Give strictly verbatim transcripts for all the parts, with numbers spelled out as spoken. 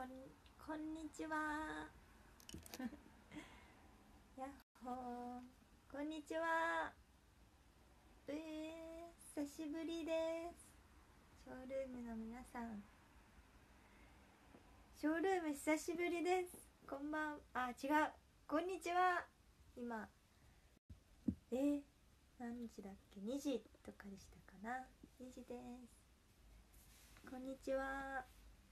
こんこんにちはやっほー、こんにちは。えー、久しぶりです。ショールームの皆さん、ショールーム久しぶりです。こんばん、あ、違う、こんにちは。今えー、何時だっけ、にじとかでしたかな。にじです。こんにちは。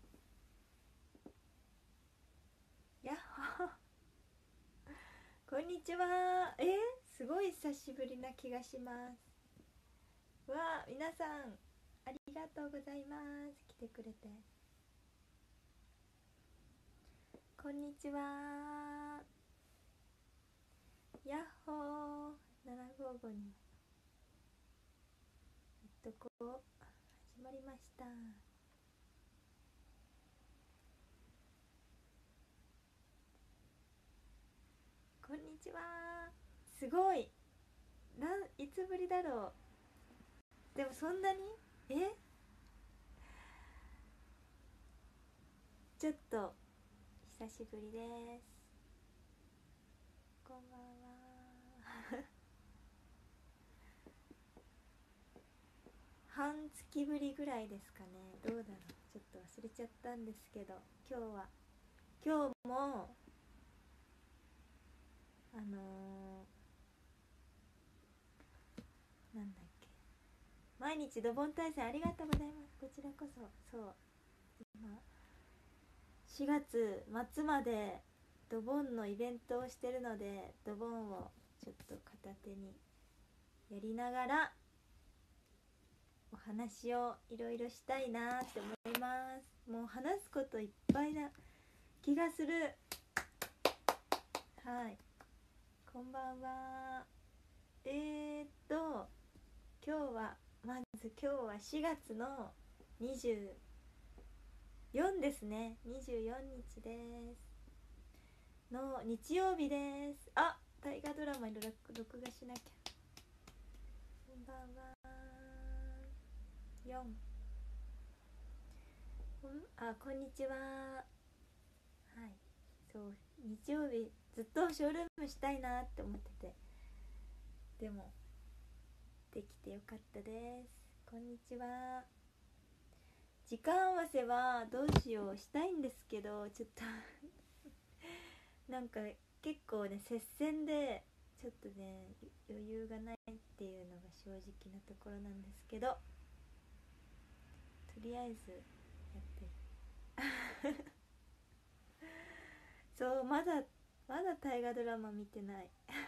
やっほーこんにちは。えー、すごい久しぶりな気がします。わあ、皆さんありがとうございます。来てくれて。こんにちは。やっほー。ななごーごにえっとこう始まりました。こんにちは。すごい、ないつぶりだろう。でもそんなにえちょっと久しぶりです。こんばんは半月ぶりぐらいですかね。どうだろう、ちょっと忘れちゃったんですけど、今日は今日もあのー、なんだっけ、毎日ドボン対戦ありがとうございます。こちらこそ。そう今しがつ末までドボンのイベントをしてるので、ドボンをちょっと片手にやりながらお話をいろいろしたいなって思います。もう話すこといっぱいな気がする。はい、こんばんは。えーっと今日はまず今日はしがつのにじゅうよっかですね。にじゅうよっかですの日曜日です。あ、大河ドラマに録画しなきゃ。こんばんは。よんあ、こんにちは。はい、そう日曜日ずっとショールームしたいなって思ってて、でもできてよかったです。こんにちは。時間合わせはどうしようしたいんですけど、ちょっとなんか結構ね接戦でちょっとね余裕がないっていうのが正直なところなんですけど、とりあえずやってるそうまだまだ大河ドラマ見てない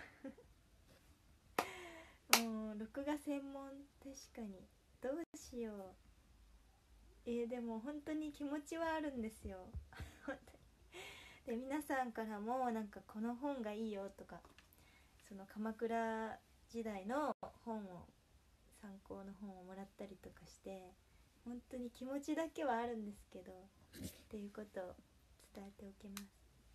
もう録画専門。確かにどうしよう。えー、でも本当に気持ちはあるんですよ本当に。で皆さんからもなんかこの本がいいよとか、その鎌倉時代の本を参考の本をもらったりとかして、本当に気持ちだけはあるんですけどっていうことを伝えておきます。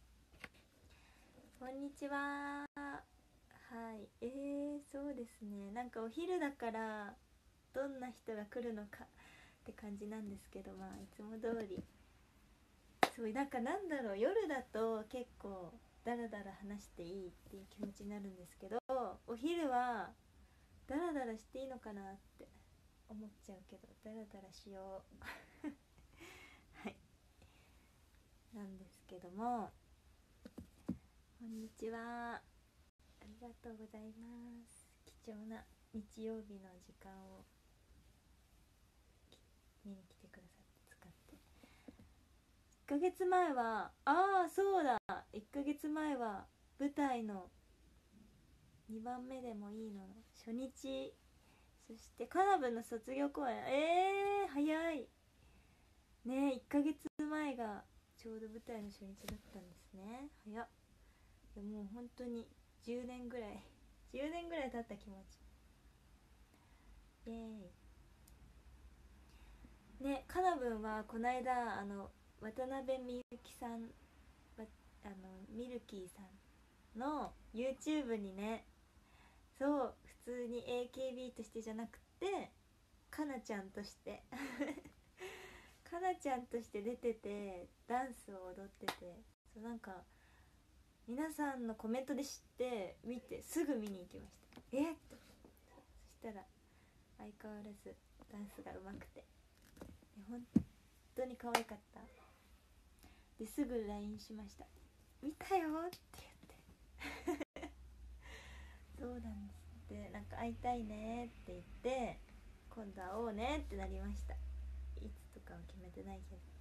こんにちは。はいえー、そうですね、なんかお昼だからどんな人が来るのかって感じなんですけど、まあいつも通りそうなんかなんだろう、夜だと結構ダラダラ話していいっていう気持ちになるんですけど、お昼はダラダラしていいのかなって思っちゃうけど、ダラダラしようはいなんですけども、こんにちは。ありがとうございます。貴重な日曜日の時間を見に来てくださって使って。いっかげつまえはああそうだいっかげつまえは舞台のにばんめでもいいの初日、そしてカナブンの卒業公演。えー、早いね。いっかげつまえがちょうど舞台の初日だったんですね。早っ。でもう本当にじゅうねんぐらいじゅうねんぐらい経った気持ち。イエーイね。カナブンはこないだあの渡辺美幸さん、あのミルキーさんの YouTube にね、そう普通に エーケービー としてじゃなくてかなちゃんとしてかなちゃんとして出ててダンスを踊ってて、そうなんか皆さんのコメントで知って見てすぐ見に行きました。えっとそしたら相変わらずダンスが上手くて、本当に可愛かった。ですぐ ライン しました。見たよって言ってそうなんですって、なんか会いたいねって言って今度会おうねってなりました。いつとかは決めてないけど、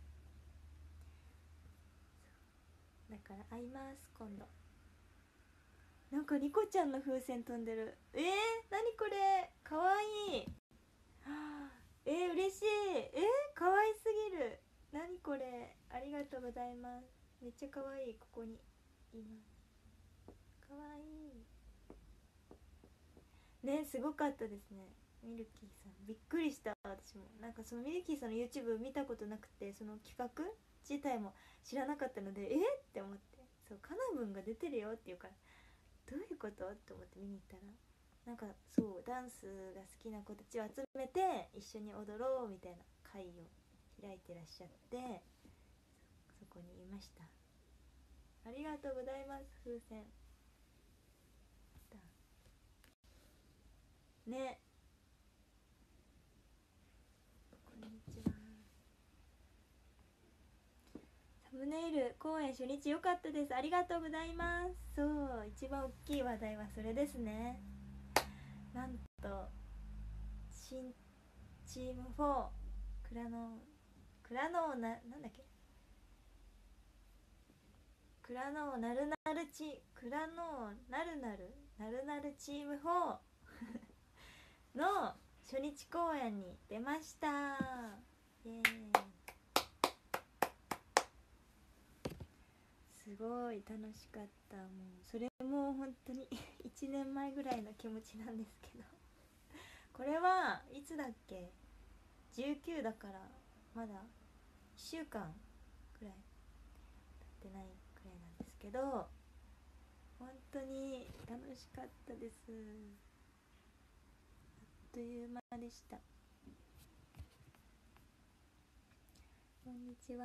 だから会います今度。なんかニコちゃんの風船飛んでる。えー、何これかわいい。えー、嬉しい。えー、かわいすぎる。何これ、ありがとうございます。めっちゃかわいい。ここにいます。かわいいね。すごかったですね。ミルキーさんびっくりした。私もなんかそのミルキーさんの YouTube 見たことなくて、その企画自体も知らなかったので、えって思って、そうカナブンが出てるよっていうから、どういうことって思って見に行ったら、なんかそうダンスが好きな子たちを集めて一緒に踊ろうみたいな会を開いてらっしゃって、そこにいました。ありがとうございます。風船ね。こんにちは。サムネイル公演初日良かったです。ありがとうございます。そう、一番大きい話題はそれですね。なんと新チームフォークラノークラノーな、なんだっけクラノーなるなるチクラノーなるなるなるなるチームフォーの初日公演に出ました。イエーイ。すごい楽しかった。もうそれも本当にいちねんまえぐらいの気持ちなんですけどこれはいつだっけ、じゅうきゅうだからまだいっしゅうかんくらい経ってないくらいなんですけど、本当に楽しかったです。あっという間でした。こんにちは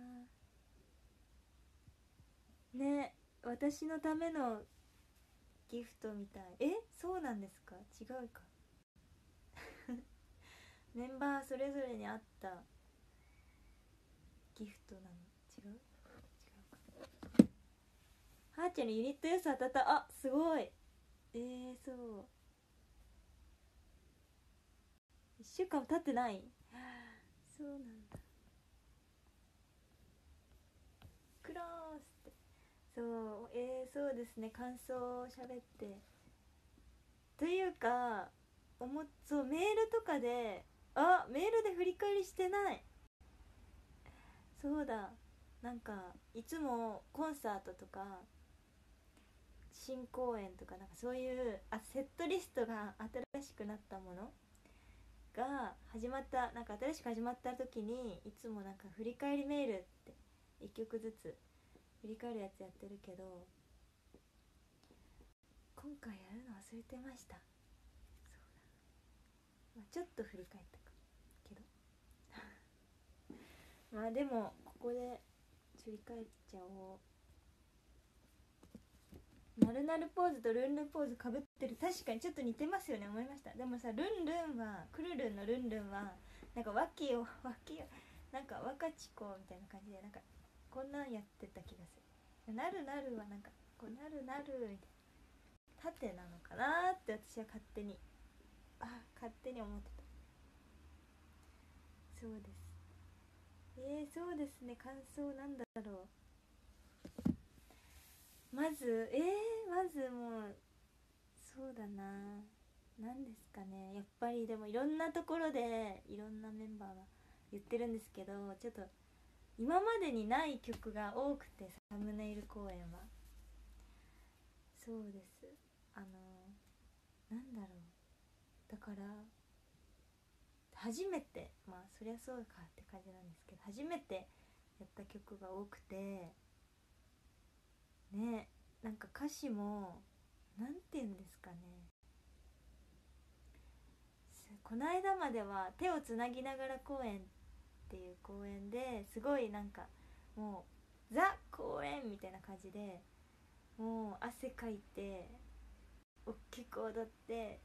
ね。私のためのギフトみたい。え、そうなんですか？違うかメンバーそれぞれにあったギフトなの？違う？違うか。はーちゃんのユニット予想当たった。あ、すごい。えー、そういっしゅうかんも経ってない。そうなんだ。クロースって。そう、えー、そうですね。感想を喋ってというか、おもそうメールとかで、あ、メールで振り返りしてない。そうだ、なんかいつもコンサートとか新公演とか、なんかそういうあセットリストが新しくなったものが始まった、なんか新しく始まった時にいつもなんか振り返りメールっていっきょくずつ振り返るやつやってるけど、今回やるの忘れてました。そうだ、まあ、ちょっと振り返ったかけどまあでもここで振り返っちゃおう。なるなるポーズとルンルンポーズかぶってる。確かにちょっと似てますよね、思いました。でもさ、ルンルンはクルルンのルンルンはなんか脇を脇をなんか若ち子みたいな感じで、なんかこんなんやってた気がする。なるなるはなんかこうなるなるみたいな縦なのかなって私は勝手にあ勝手に思ってた。そうです。えー、そうですね。感想なんだろう。まずえー、まずもうそうだな、なんですかね、やっぱりでもいろんなところでいろんなメンバーが言ってるんですけど、ちょっと今までにない曲が多くて、サムネイル公演はそうです。あのなんだろう、だから初めて、まあそりゃそうかって感じなんですけど、初めてやった曲が多くてね、なんか歌詞もなんて言うんですかね、この間までは手をつなぎながら公演っっていう公演ですごいなんかもうザ公演みたいな感じで、もう汗かいて大きく踊って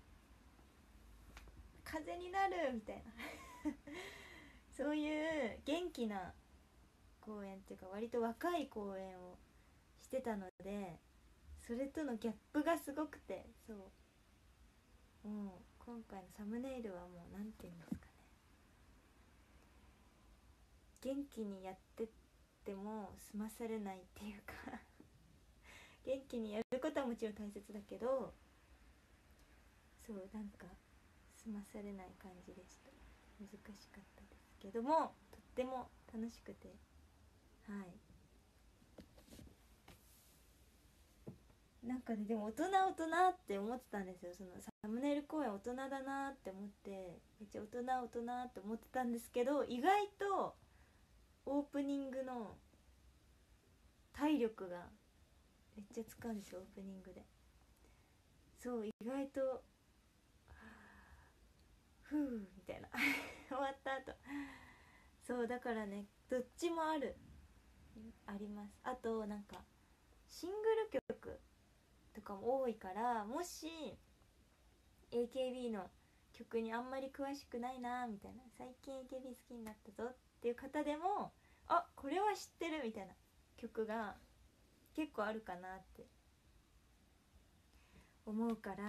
風になるみたいなそういう元気な公演っていうか割と若い公演をしてたので、それとのギャップがすごくて、そうもう今回のサムネイルはもうなんていうんですかね、元気にやってっても済まされないっていうか元気にやることはもちろん大切だけど、そうなんか済まされない感じでした。難しかったですけどもとっても楽しくて、はい、なんかね、でも大人大人って思ってたんですよ。そのサムネイル公演大人だなって思って、めっちゃ大人大人って思ってたんですけど、意外とオープニングの体力がめっちゃ使うんですよ、オープニングで。そう意外とふうみたいな終わった後、そうだからね、どっちもあるあります。あとなんかシングル曲とかも多いから、もし エーケービー の曲にあんまり詳しくないなみたいな、最近 エーケービー 好きになったぞっていう方でも、あ、これは知ってるみたいな曲が結構あるかなって思うから、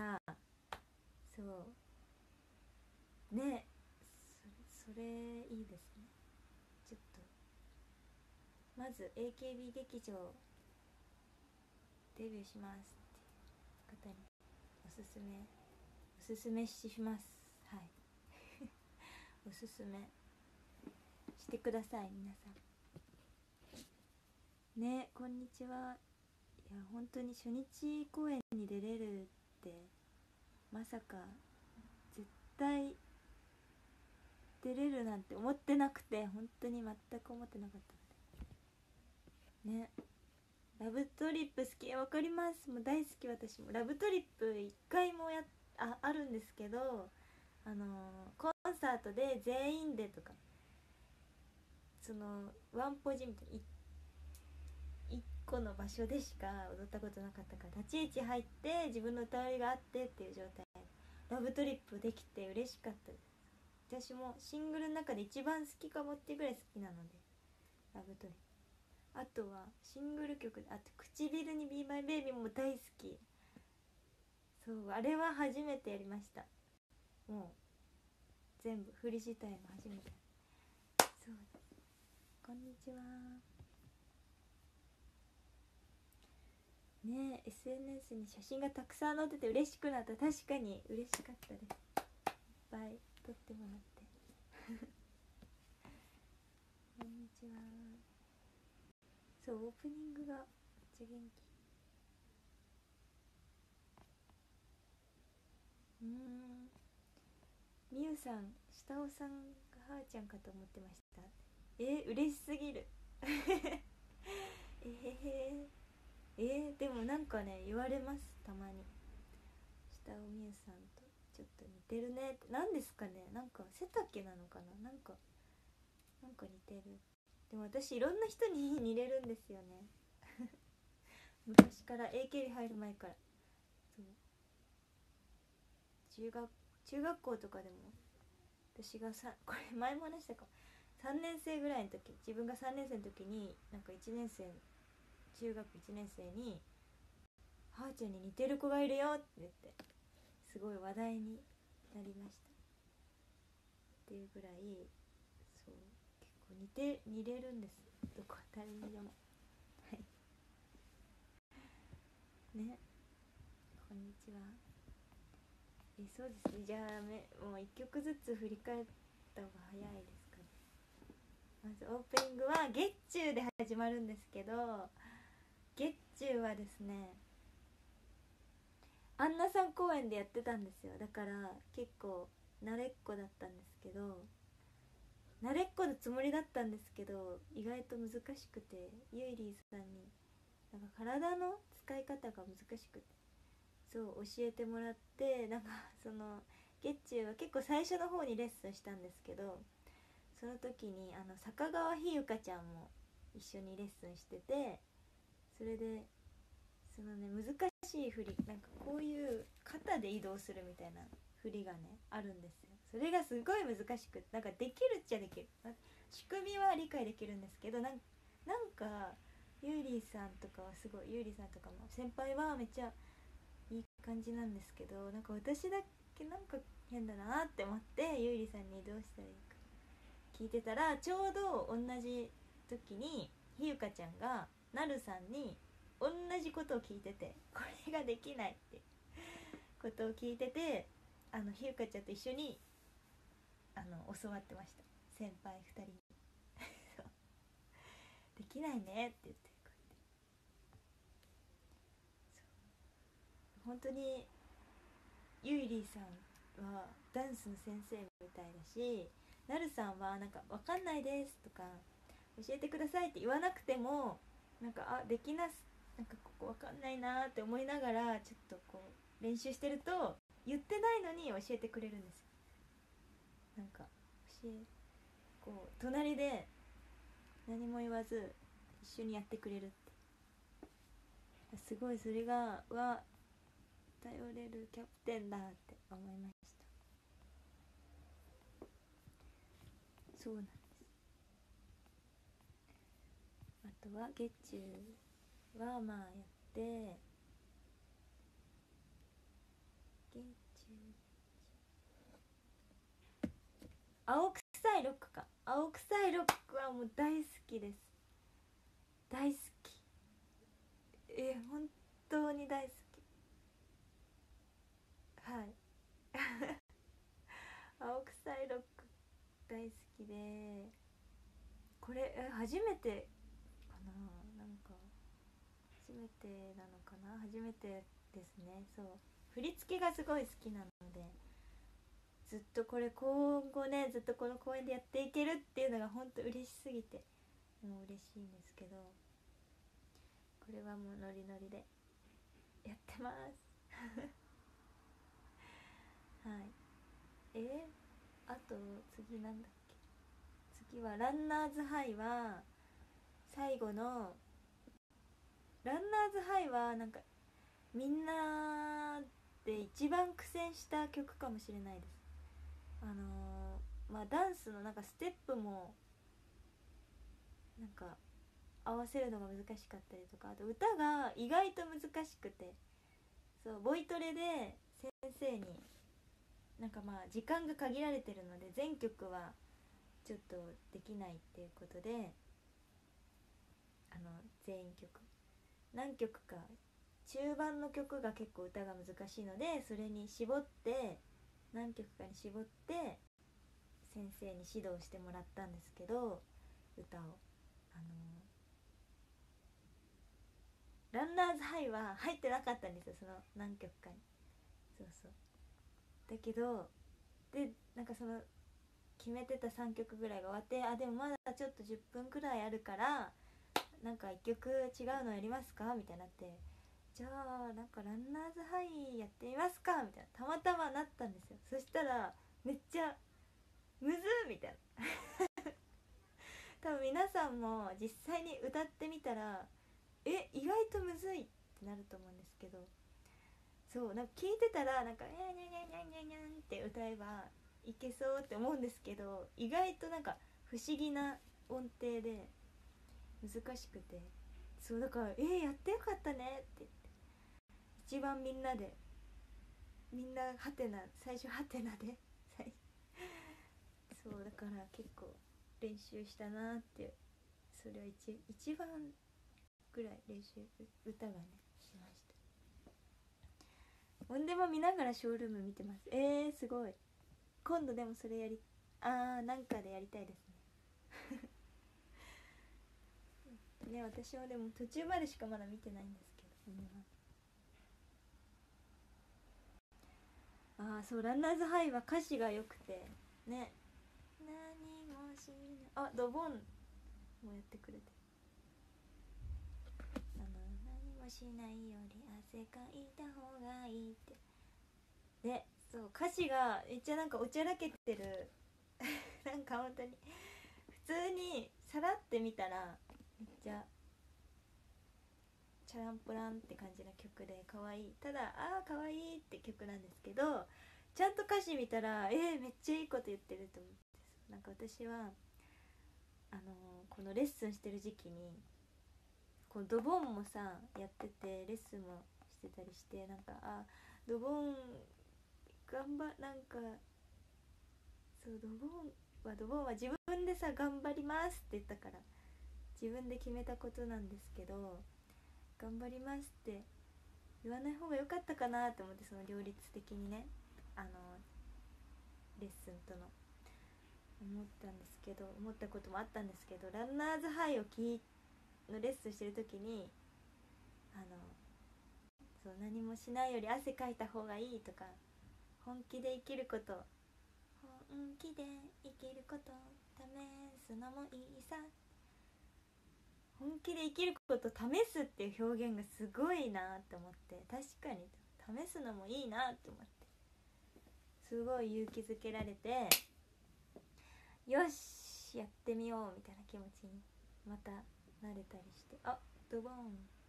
そうね、それ、それいいですね。ちょっとまず エーケービー 劇場デビューしますっていう方におすすめおすすめします。はいおすすめしてください皆さんね。こんにちは。いや本当に初日公演に出れるってまさか絶対出れるなんて思ってなくて、本当に全く思ってなかったのでね。ラブトリップ好き、わかります、もう大好き。私もラブトリップいっかいもや あ, あるんですけど、あのー、コンサートで全員でとか、そのワンポジみたいないっこの場所でしか踊ったことなかったから、立ち位置入って自分の歌割りがあってっていう状態、ラブトリップできて嬉しかったです。私もシングルの中で一番好きかもってぐらい好きなので、ラブトリップ。あとはシングル曲で、あと唇に Be My Baby も大好き。そうあれは初めてやりました。もう全部振り自体も初めて。そうです。こんにちはね。え エスエヌエス に写真がたくさん載ってて嬉しくなった。確かに嬉しかったです。いっぱい撮ってもらってこんにちは。そうオープニングがめっちゃ元気。うーん、みゆさん、下尾さんがはーちゃんかと思ってました。えー、嬉しすぎるえー、えー、でもなんかね言われます、たまに。下尾みゆさんとちょっと似てるねって。何ですかね、なんか背丈なのかな、なんかなんか似てる。でも私いろんな人に似れるんですよね昔から エーケービー 入る前から。そう中学中学校とかでも私がさ、これ前も話したかも、さんねん生ぐらいの時、自分がさんねん生の時になんかいちねん生、中学いちねん生にはーちゃんに似てる子がいるよって言ってすごい話題になりましたっていうぐらい、そう結構似て似れるんです、どこ誰にでもはいね。こんにちは。えそうですね、じゃあめもういっきょくずつ振り返った方が早いですかね。まずオープニングは月中で始まるんですけど、月中はですねアンナさん公演でやってたんですよ。だから結構慣れっこだったんですけど、慣れっこのつもりだったんですけど意外と難しくて、ゆいりーさんになんか体の使い方が難しくて、そう教えてもらって、なんかその月中は結構最初の方にレッスンしたんですけど、 その時にあの坂川ひゆかちゃんも一緒にレッスンしてて、それでそのね難しい振り、なんかこういう肩で移動するみたいな振りがねあるんですよ。それがすごい難しく、なんかできるっちゃできる、仕組みは理解できるんですけど、なんなんかゆうりさんとかはすごい、ゆうりさんとかも先輩はめっちゃいい感じなんですけど、なんか私だけなんか変だなって思って、ゆうりさんにどうしたらいいか聞いてたら、ちょうど同じ時にひゆかちゃんがなるさんに同じことを聞いてて、これができないってことを聞いてて、あのひゆかちゃんと一緒にあの教わってました、先輩ふたりにそうできないねって言って、こうやってそう本当にゆいりさんはダンスの先生みたいだし、なるさんはなんか分かんないですとか教えてくださいって言わなくても、なんかあできなす、なんかここ分かんないなって思いながらちょっとこう練習してると、言ってないのに教えてくれるんですよ。なんか教えこう隣で何も言わず一緒にやってくれるって、すごいそれがは頼れるキャプテンだって思いました。そうなんです。あとは月中はまあやって、月中青臭いロックか、青臭いロックはもう大好きです。大好き、えー、本当に大好き、はい青臭いロック大好きで、これえ初めてかな、なんか初めてなのかな、初めてですね。そう振り付けがすごい好きなので、ずっとこれ今後ねずっとこの公演でやっていけるっていうのが本当嬉しすぎて、もう嬉しいんですけど、これはもうノリノリでやってますはいえー、あと次なんだっけ、次はランナーズハイは最後のランナーズハイはなんかみんなで一番苦戦した曲かもしれないです。あのー、まあダンスのなんかステップもなんか合わせるのが難しかったりとか、あと歌が意外と難しくて、そうボイトレで先生になんかまあ時間が限られてるので全曲はちょっとできないっていうことで、あの全員曲何曲か中盤の曲が結構歌が難しいので、それに絞って何曲かに絞って先生に指導してもらったんですけど、歌をあのランナーズハイは入ってなかったんですよ、その何曲かに。そうそうだけどでなんかその決めてたさんきょくぐらいが終わって、あでもまだちょっとじゅっぷんくらいあるからなんかいっきょく違うのやりますかみたいになって、じゃあなんかランナーズハイやってみますかみたいな、たまたまなったんですよ。そしたらめっちゃむずみたいな多分皆さんも実際に歌ってみたらえ意外とむずいってなると思うんですけど、そうなんか聞いてたらなんか「ニャンニャンニャンニャンニャンニャン」って歌えばいけそうって思うんですけど、意外となんか不思議な音程で難しくて、そうだから「えー、やってよかったね」って言って、一番みんなでみんなハテナ最初ハテナでそうだから結構練習したなって、それは 一, 一番ぐらい練習歌がねしました。ほんでも見ながらショールーム見てます。えーすごい、今度でもそれやりあーなんかでやりたいですねね私はでも途中までしかまだ見てないんですけど、うん、あーそうランナーズハイは歌詞が良くてね、何もしないあドボンもやってくれて、あの何もしないより汗かいた方がいいってで、そう歌詞がめっちゃなんかおちゃらけてるなんか本当に通にさらってみたらめっちゃチャランポランって感じの曲で可愛い、ただあー可愛いって曲なんですけど、ちゃんと歌詞見たらえー、めっちゃいいこと言ってると思って、なんか私はあのー、このレッスンしてる時期にこのドボンもさやっててレッスンもしてたりして、なんかあドボン頑張なんかそうドボンはドボンは自分でさ頑張りますって言ったから自分で決めたことなんですけど、頑張りますって言わない方が良かったかなと思って、その両立的にね、あのレッスンとの思ったんですけど、思ったこともあったんですけど、ランナーズハイを聞のレッスンしてる時にあのそう何もしないより汗かいた方がいいとか、本気で生きること本気で生きること試すのもいいさ、本気で生きること試すっていう表現がすごいなって思って、確かに試すのもいいなって思って、すごい勇気づけられて、よしやってみようみたいな気持ちにまた慣れたりして、あドボン、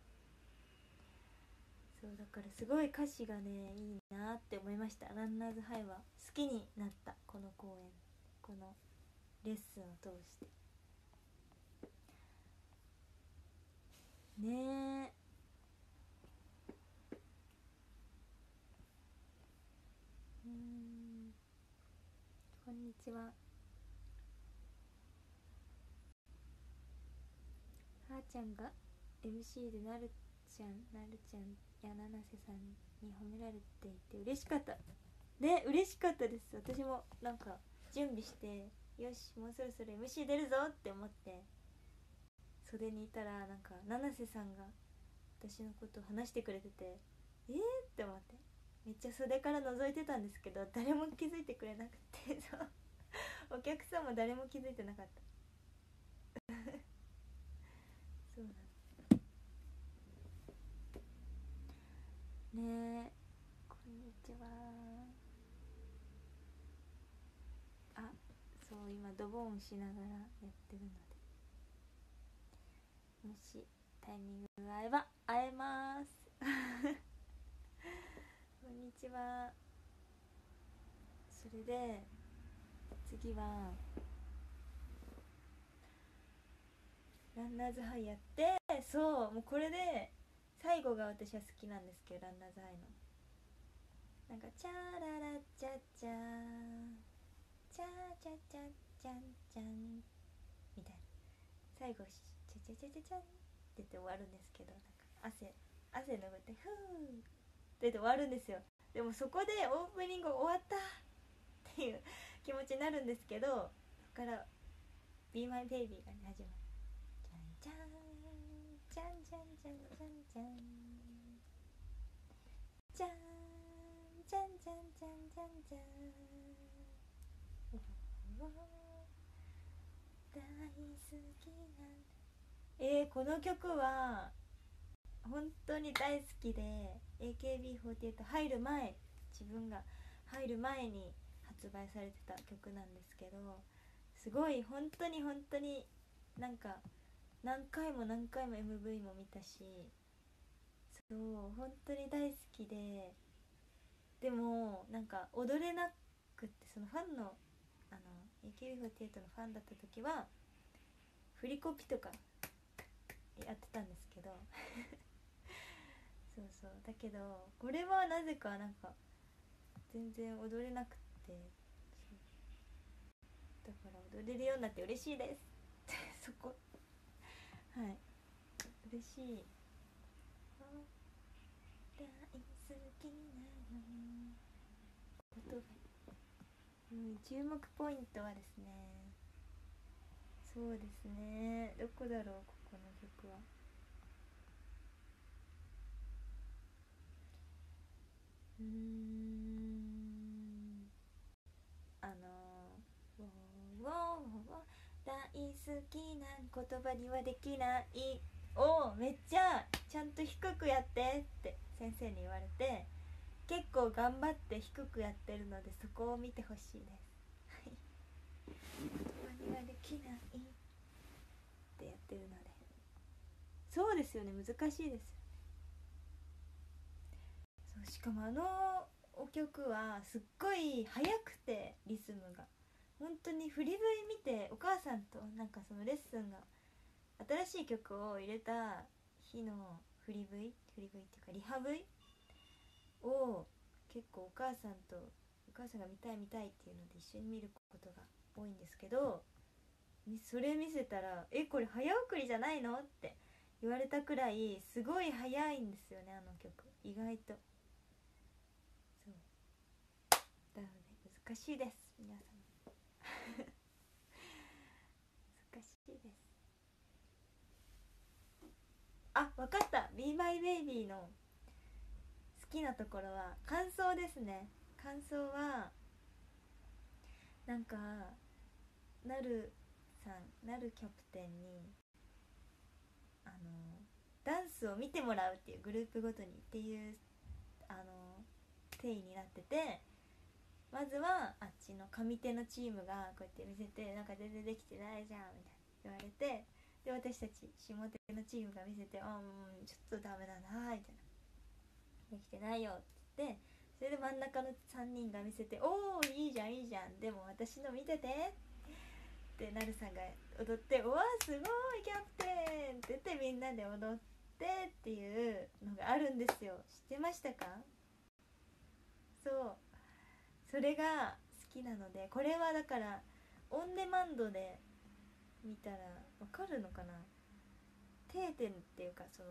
そうだからすごい歌詞がねいいなって思いました。ランナーズハイは好きになった、この公演、このレッスンを通してねえ。うーん、こんにちは。はーちゃんが エムシー でなるちゃんなるちゃんや七瀬さんに褒められていて嬉しかったね、嬉しかったです。私もなんか準備して、よしもうそろそろ エムシー 出るぞって思って袖にいたら、なんか七瀬さんが私のことを話してくれてて、えーって思って、めっちゃ袖から覗いてたんですけど誰も気づいてくれなくてそうお客さんも誰も気づいてなかったそうなんねえ。こんにちは。あ、そう今ドボンしながらやってるので、もしタイミングが合えば会えますこんにちは。それで次はランナーズハイやって、そうもうこれで最後が私は好きなんですけど、ランナーズハイのなんかチャララチャチャチャチャチャチャンチャンみたいな、最後チャチャチャチャチャンって言って終わるんですけど、なんか汗汗拭ってふーって言って終わるんですよ。でもそこでオープニング終わったっていう気持ちになるんですけど、そこから Be My Baby が、ね、始まる。じゃんじゃんじゃんじゃんじゃんじゃんじゃんじゃんじゃんじゃんじゃんじゃん大好きな、えー、この曲は本当に大好きで エーケービーフォーティーエイト 入る前、自分が入る前に発売されてた曲なんですけど、すごい本当に本当になんか何回も何回も エムブイ も見たし、そう本当に大好きで、でもなんか踊れなくって、そのファンのあの エーケービーフォーティーエイト のファンだった時は振りコピとかやってたんですけどそうそう、だけどこれはなぜかなんか全然踊れなくて、だから踊れるようになって嬉しいですそこはい嬉しい。大好きなのことが、うん、注目ポイントはですね、そうですね、どこだろう、ここの曲は。うーんあのー、ウォーウォーウォー大好きな言葉にはできないをめっちゃちゃんと低くやってって先生に言われて、結構頑張って低くやってるので、そこを見てほしいです言葉にはできないってやってるので、そうですよね、難しいですよ。そう、しかもあのお曲はすっごい速くて、リズムが本当に振り ブイ 見て、お母さんとなんかそのレッスンが新しい曲を入れた日の振り ブイ 振り ブイ っていうかリハ ブイ を結構お母さんとお母さんが見たい見たいっていうので一緒に見ることが多いんですけど、それ見せたらえこれ早送りじゃないのって言われたくらいすごい早いんですよね、あの曲意外と。そうなので難しいです皆さん難しいです。あ、わかった。 Be My Baby の好きなところは感想ですね。感想はなんかなるさん、なるキャプテンにあのダンスを見てもらうっていうグループごとにっていうあの定義になってて、まずはあっちの上手のチームがこうやって見せて、なんか全然できてないじゃんみたいな言われて、で私たち下手のチームが見せて、あーちょっとダメだなみたいな、できてないよって言って、それで真ん中のさんにんが見せて、おーいいじゃんいいじゃん、でも私の見ててってなるさんが踊って、うわすごいキャプテンって言ってみんなで踊ってっていうのがあるんですよ。知ってましたか？そう、それが好きなので、これはだからオンデマンドで見たらわかるのかな、定点っていうかその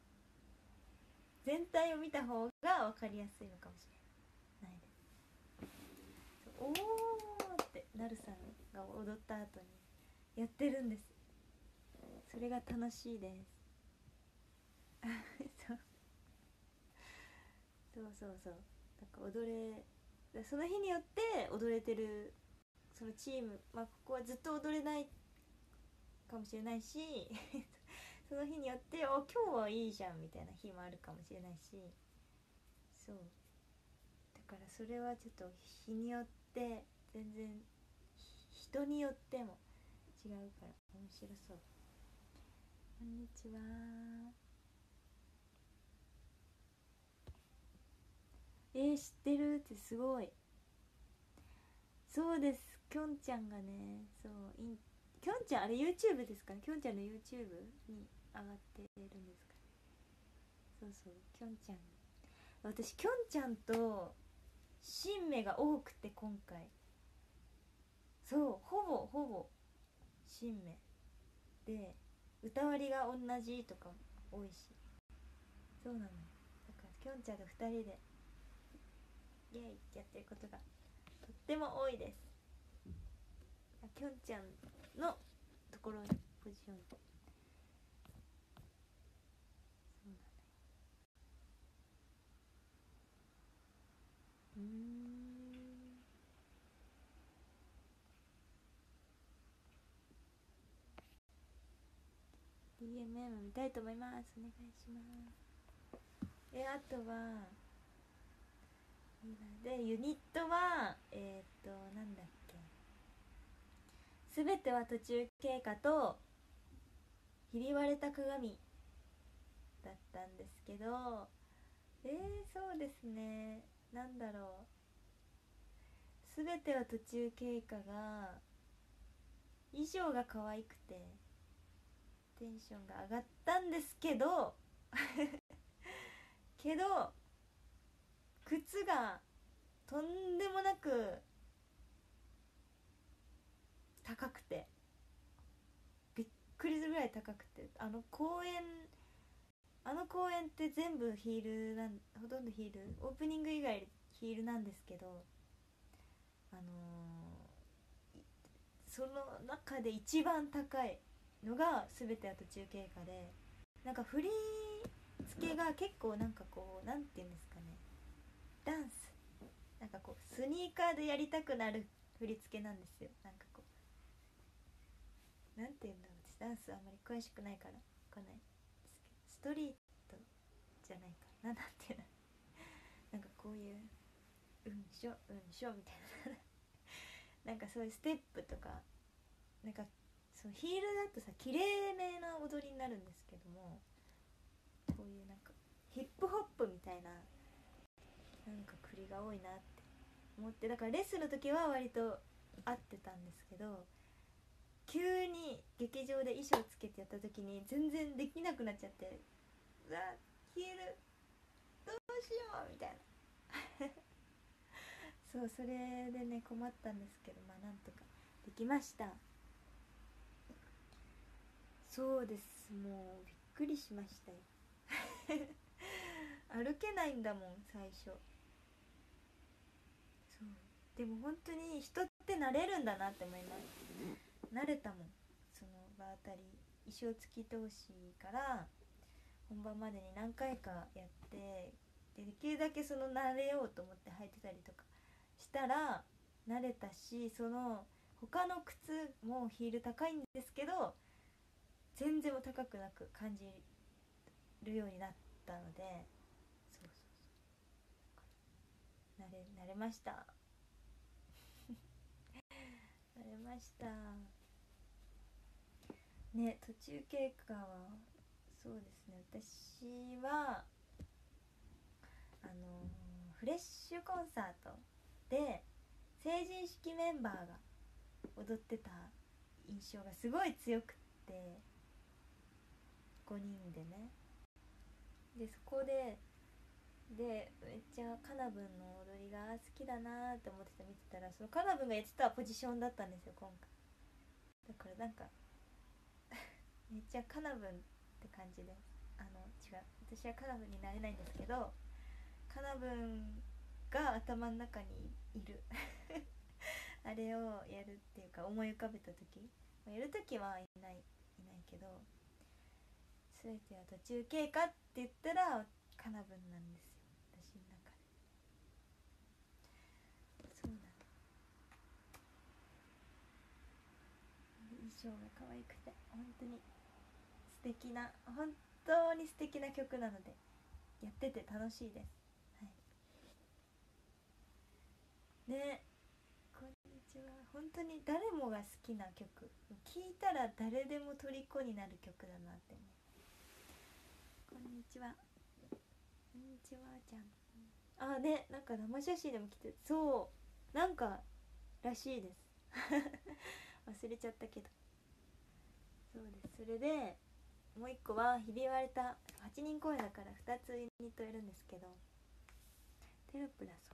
全体を見た方がわかりやすいのかもしれないです。おーってなるさんが踊った後にやってるんです。それが楽しいですそうそうそうそう、なんか踊れ、その日によって踊れてるそのチーム、まあここはずっと踊れないかもしれないしその日によってお今日はいいじゃんみたいな日もあるかもしれないし、そうだからそれはちょっと日によって全然人によっても違うから面白そう。こんにちは。えー、知ってるってすごい。そうです、きょんちゃんがね、そうインきょんちゃんあれ YouTube ですかね、きょんちゃんの YouTube に上がってるんですかね。そうそう、きょんちゃん、私きょんちゃんと新芽が多くて今回、そうほぼほぼ新芽で歌割りが同じとか多いし、そうなのよ。だからきょんちゃんとふたりでイエイってやってることがとっても多いです。きょんちゃんのところにポジション、そうなのよ。うーん、 ディーエムエム 見たいと思います。お願いします。えあとはでユニットはえー、っとなんだっけ、すべては途中経過とひび割れた鏡だったんですけど、えー、そうですね、なんだろう、すべては途中経過が衣装が可愛くてテンションが上がったんですけどけど靴がとんでもなく高くて、びっくりするぐらい高くて、あの公園あの公園って全部ヒールなん、ほとんどヒール、オープニング以外ヒールなんですけど、あのー、その中で一番高いのが全ては途中経過で、なんか振り付けが結構なんかこうなんていうんですかね、ダンスなんかこうスニーカーでやりたくなる振り付けなんですよ。なんかこうなんていうんだろう、私ダンスあんまり詳しくないからわかんないですけど、ストリートじゃないかな、なんていうの、なんかこういううんしょうんしょみたいななんかそういうステップとかなんかそうヒールだとさ綺麗めな踊りになるんですけども、こういうなんかヒップホップみたいななんか振りが多いなって思って、だからレッスンの時は割と合ってたんですけど、急に劇場で衣装つけてやった時に全然できなくなっちゃって、うわヒールどうしようみたいなそうそれでね困ったんですけど、まあなんとかできました。そうです、もうびっくりしましたよ歩けないんだもん最初。そうでも本当に人って慣れるんだなって思います。慣れたもん、その場当たり衣装付き通しから本番までに何回かやって、でできるだけその慣れようと思って履いてたりとかしたら慣れたし、その他の靴もヒール高いんですけど全然も高くなく感じるようになったので、そうそうそう慣れ慣れました慣れましたね。途中経過はそうですね、私はあのーフレッシュコンサートで成人式メンバーが踊ってた印象がすごい強くって、ごにんでね、でそこででめっちゃカナブンの踊りが好きだなって思ってた見てたら、そのカナブンがやってたポジションだったんですよ今回。だからなんかめっちゃカナブンって感じで、あの違う、私はカナブンになれないんですけど、カナブンが頭の中にいるあれをやるっていうか思い浮かべた時、やる時はいないいないけど、全ては途中経過って言ったらカナブンなんですよ私の中で。そうなの、衣装が可愛くて本当に素敵な、本当に素敵な曲なのでやってて楽しいです。はいね、こんにちは。本当に誰もが好きな曲、聴いたら誰でも虜になる曲だなって思う。こんにちは。こんにちはちゃん。あね、なんか生写真でも来て、そうなんからしいです忘れちゃったけど、そうです。それでもう一個はひび割れたはちにん公演だからふたつユニットやるんですけど、テロップだそう。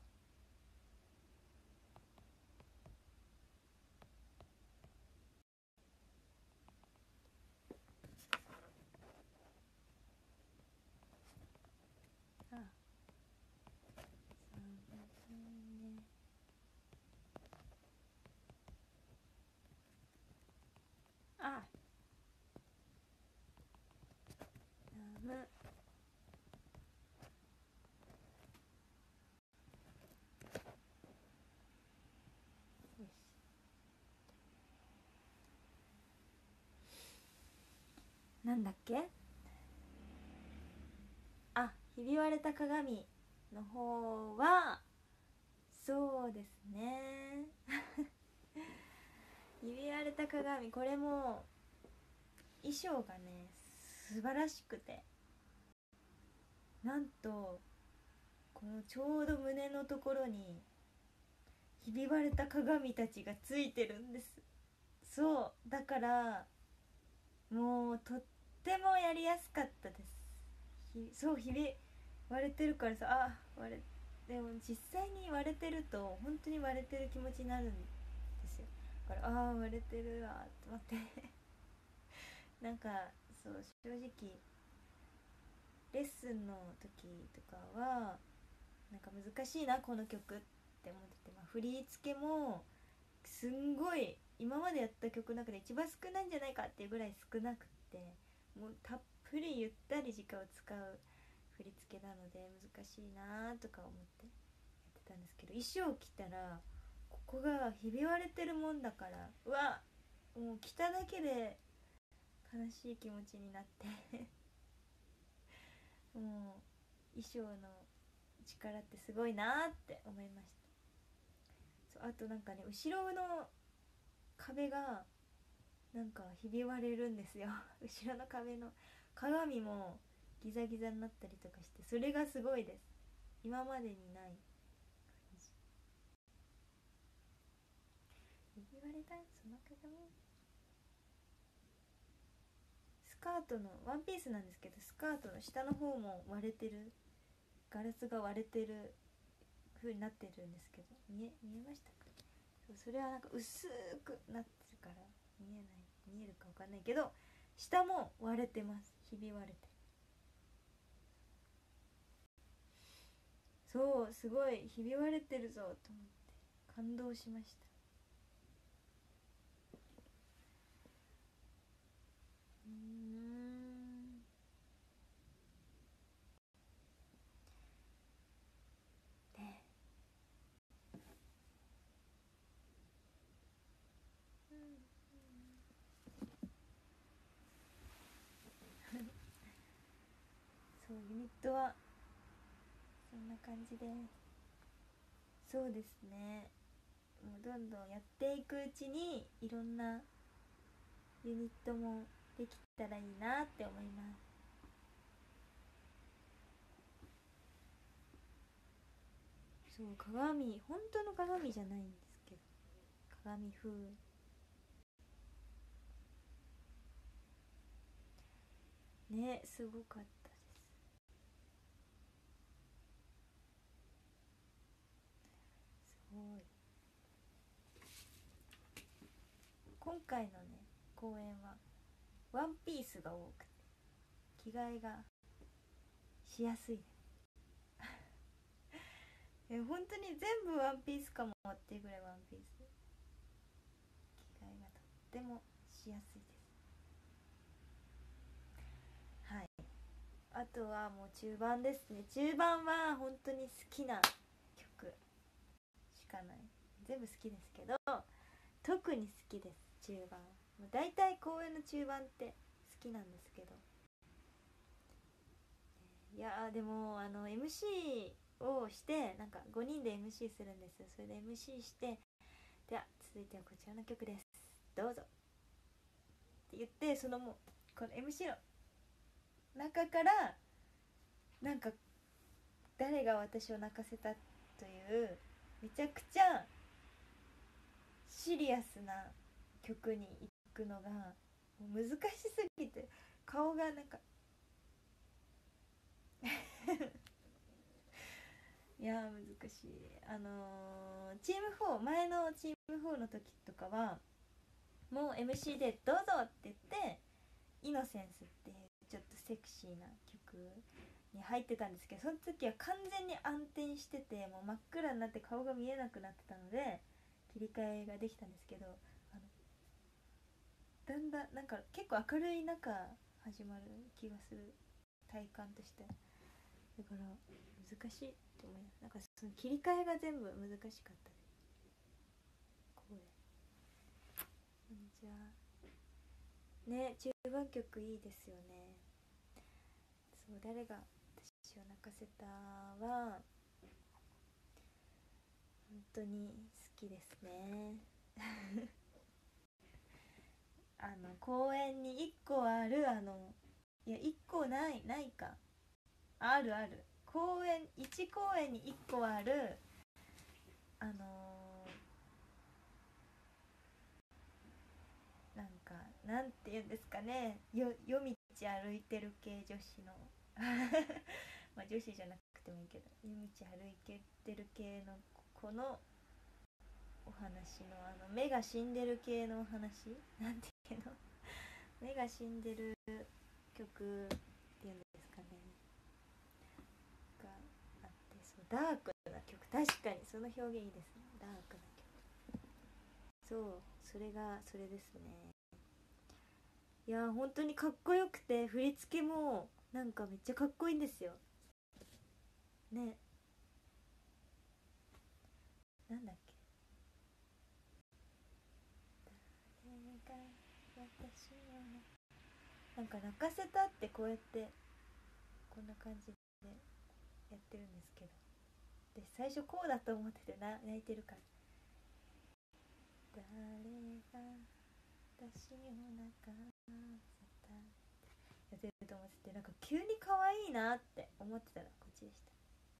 あそうね、あナムなんだっけ、あ、ひび割れた鏡の方はそうですねひび割れた鏡、これも衣装がね素晴らしくて、なんとこのちょうど胸のところにひび割れた鏡たちがついてるんです。そうだからもうとってもやりやすかったです。ひそうひび割れてるからさ、あ割れでも実際に割れてると本当に割れてる気持ちになるんですよ。だからああ割れてるわと思ってなんかそう正直レッスンの時とかはなんか難しいなこの曲って思ってて、まあ、振り付けもすんごい今までやった曲の中で一番少ないんじゃないかっていうぐらい少なくって、もうたっぷりゆったり時間を使う振り付けなので難しいなとか思ってやってたんですけど、衣装着たらここがひび割れてるもんだから、うわもう着ただけで悲しい気持ちになってもう衣装の力ってすごいなって思いました。 あとなんかね、後ろの壁がなんかひび割れるんですよ後ろの壁の鏡もギザギザになったりとかして、それがすごいです。今までにない感じ。ひび割れたその鏡、スカートのワンピースなんですけど、スカートの下の方も割れてる、ガラスが割れてる風になってるんですけど、見え見えましたか？そう、それはなんか薄くなってるから見えない、見えるかわかんないけど、下も割れてます。ひび割れてる。そう、すごいひび割れてるぞと思って感動しました。うーんね、うん、そう、ユニットはそんな感じです。そうですね、もうどんどんやっていくうちにいろんなユニットもできたらいいなって思います。そう、鏡、本当の鏡じゃないんですけど、鏡風ね、すごかったです。すごい。今回のね、公演はワンピースが多くて着替えがしやすいです。え、本当に全部ワンピースかもっていうぐらいワンピース、着替えがとってもしやすいです。はい。あとはもう中盤ですね。中盤は本当に好きな曲しかない。全部好きですけど、特に好きです。中盤もう大体公演の中盤って好きなんですけど、いやでもあの エムシー をして、なんかごにんで エムシー するんですよ。それで エムシー して、では続いてはこちらの曲です、どうぞって言って、そのもうこの エムシー の中からなんか誰が私を泣かせたというめちゃくちゃシリアスな曲に行くのがもう難しすぎて、顔がなんかいや難しい。あのーチームフォー、前のチームフォーの時とかはもう エムシー でどうぞって言ってイノセンスっていうちょっとセクシーな曲に入ってたんですけど、その時は完全に暗転してて、もう真っ暗になって顔が見えなくなってたので切り替えができたんですけど、あのだんだんなんか結構明るい中始まる気がする、体感として。だから難しいって思います。なんかその切り替えが全部難しかったです。こうで、じゃあね、中盤曲いいですよね。そう、誰が私を泣かせたは本当に好きですねあの公園にいっこある、あのいやいっこないないか、あるある、公園いち公園にいっこある、あのー、なんかなんて言うんですかね、よ夜道歩いてる系女子のまあ女子じゃなくてもいいけど、夜道歩いてる系の子のお話の、あの目が死んでる系のお話、なんていうの、目が死んでる曲っていうんですかね、があって、そうダークな曲、確かにその表現いいですね、ダークな曲。そう、それがそれですね。いや本当にかっこよくて、振り付けもなんかめっちゃかっこいいんですよね。なんだっけ、誰が私をね、なんか泣かせたってこうやってこんな感じでやってるんですけど、で最初こうだと思っててな泣いてるから、 誰が私を泣かせたやってると思ってて、なんか急に可愛いなって思ってたらこっちでした。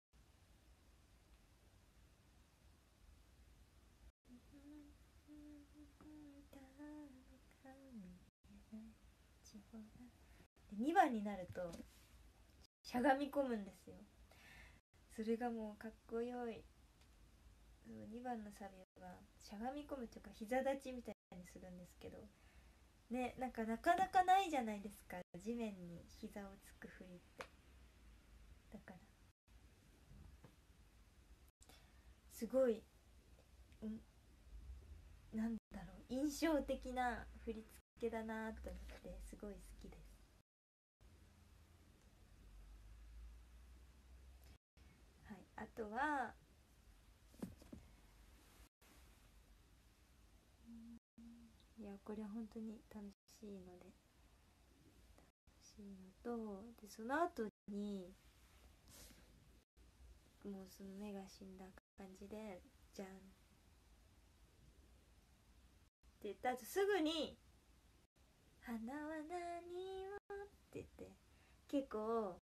でにばんになるとしゃがみ込むんですよ。それがもうかっこよい。にばんのサビはしゃがみ込むというか膝立ちみたいにするんですけどね、なんかなかなかないじゃないですか、地面に膝をつく振りって。だからすごい、うん、なんだろう、印象的な振り付けだなと思ってすごい好きです。はい、あとは、いやこれは本当に楽しいので楽しいのと、でその後にもうその目が死んだ感じでじゃんって言った後すぐに花は何をって言って結構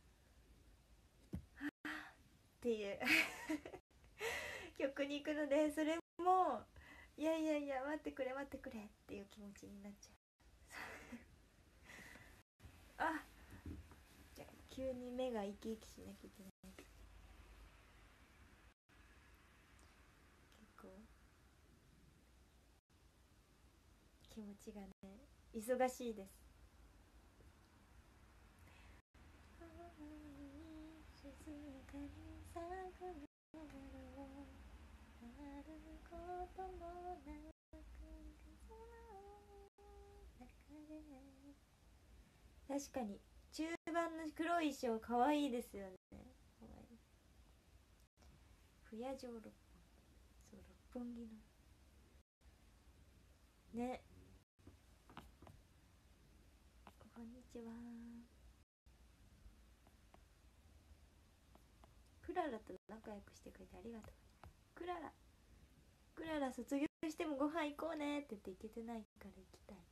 はぁっていう曲に行くので、それもいやいやいや待ってくれ待ってくれっていう気持ちになっちゃうあ、じゃあ急に目が生き生きしなきゃいけない。結構気持ちがね忙しいです。確かに中盤の黒い衣装かわいいですよね。かわいい。不夜城六本、そう六本木のね。こんにちは。クララと仲良くしてくれてありがとう。クララクララ卒業してもご飯行こうねって言って行けてないから行きたい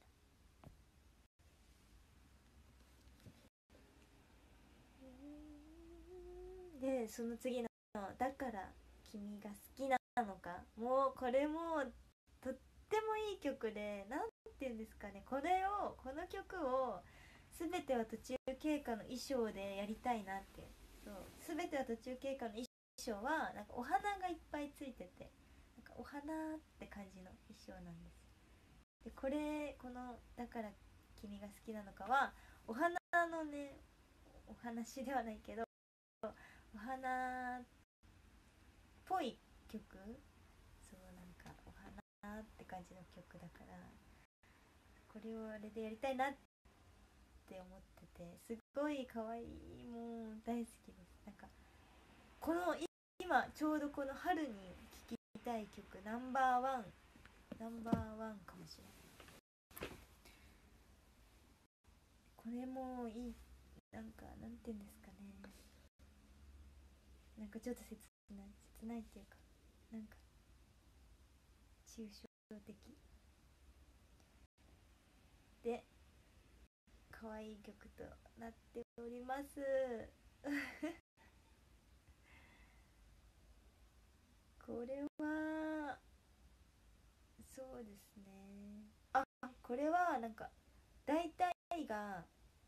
な。でその次のだから君が好きなのか、もうこれもとってもいい曲で、なんていうんですかね、これをこの曲を全ては途中経過の衣装でやりたいなっていう。そう、全ては途中経過の衣装はなんかお花がいっぱいついてて、なんかお花って感じの衣装なんです。でこれこのだから君が好きなのかはお花のねお話ではないけどお花っぽい曲、そうなんかお花って感じの曲だから、これをあれでやりたいなって思ってて、すごい可愛い、もう大好きです。なんかこの今ちょうどこの春に聴きたい曲ナンバーワンナンバーワンかもしれない。これもいい、なんかなんていうんですかね、なんかちょっと切ない切ないっていうか、なんか抽象的で可愛い曲となっておりますこれはそうですね、あ、これはなんか大体が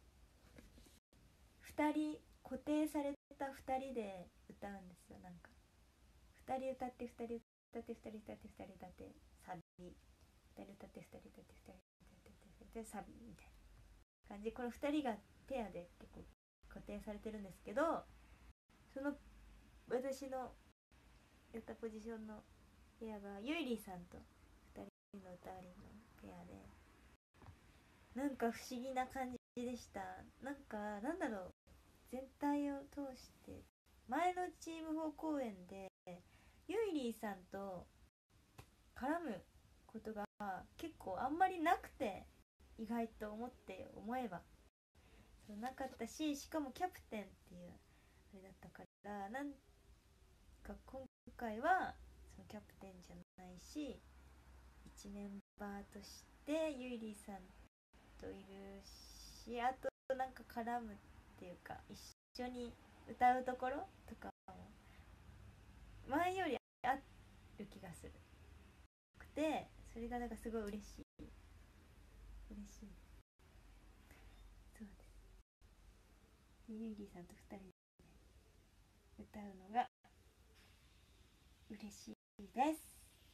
ふたり固定されたふたりで歌うんですよ。なんかふたり歌ってふたり歌ってふたり歌ってふたり歌ってサビ、ふたり歌ってふたり歌ってふたり歌ってふたりサビみたいな感じ。このふたりがペアで結構固定されてるんですけど、その私のやったポジションのペアがゆいりーさんとふたりの歌りのペアで、なんか不思議な感じでした。なんかなんだろう、全体を通して前のチーム4公演でゆいりーさんと絡むことが結構あんまりなくて、意外と思って思えばそうなかったし、しかもキャプテンっていうあれだったから、なんか今回はそのキャプテンじゃないしちメンバーとしてゆいりさんといるし、あとなんか絡むっていうか一緒に歌うところとかも前よりある気がするくて、それがなんかすごい嬉しい嬉しいそうです。ゆいりさんとふたりで歌うのが嬉しいです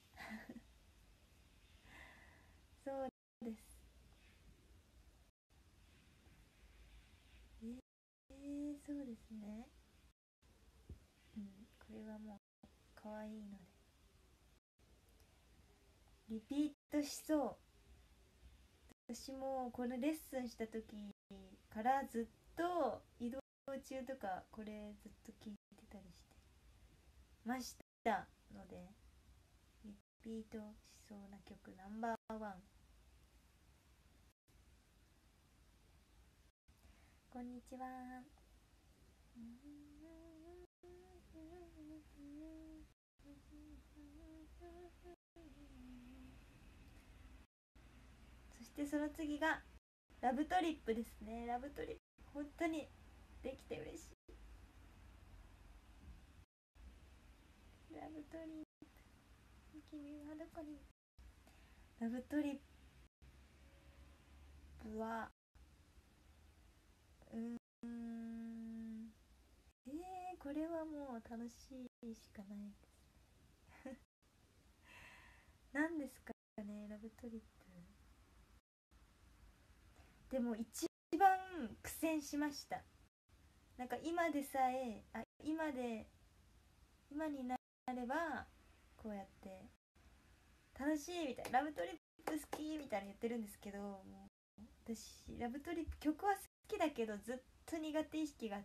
そうです。えー、そうですね。うん、これはもう可愛いのでリピートしそう。私もこのレッスンした時からずっと移動中とかこれずっと聴いてたりしてましたので、リピートしそうな曲ナンバーワン。こんにちは。そしてその次がラブトリップですね。ラブトリップ本当にできて嬉しい。ラブトリップ君はどこに。ラブトリップはうーんえー、これはもう楽しいしかないです何ですかね、ラブトリップ。でも一番苦戦しました。なんか今でさえあ今で今になればこうやって楽しいみたいな、ラブトリップ好きみたいな言ってるんですけど、もう私ラブトリップ曲は好きだけどずっと苦手意識があって、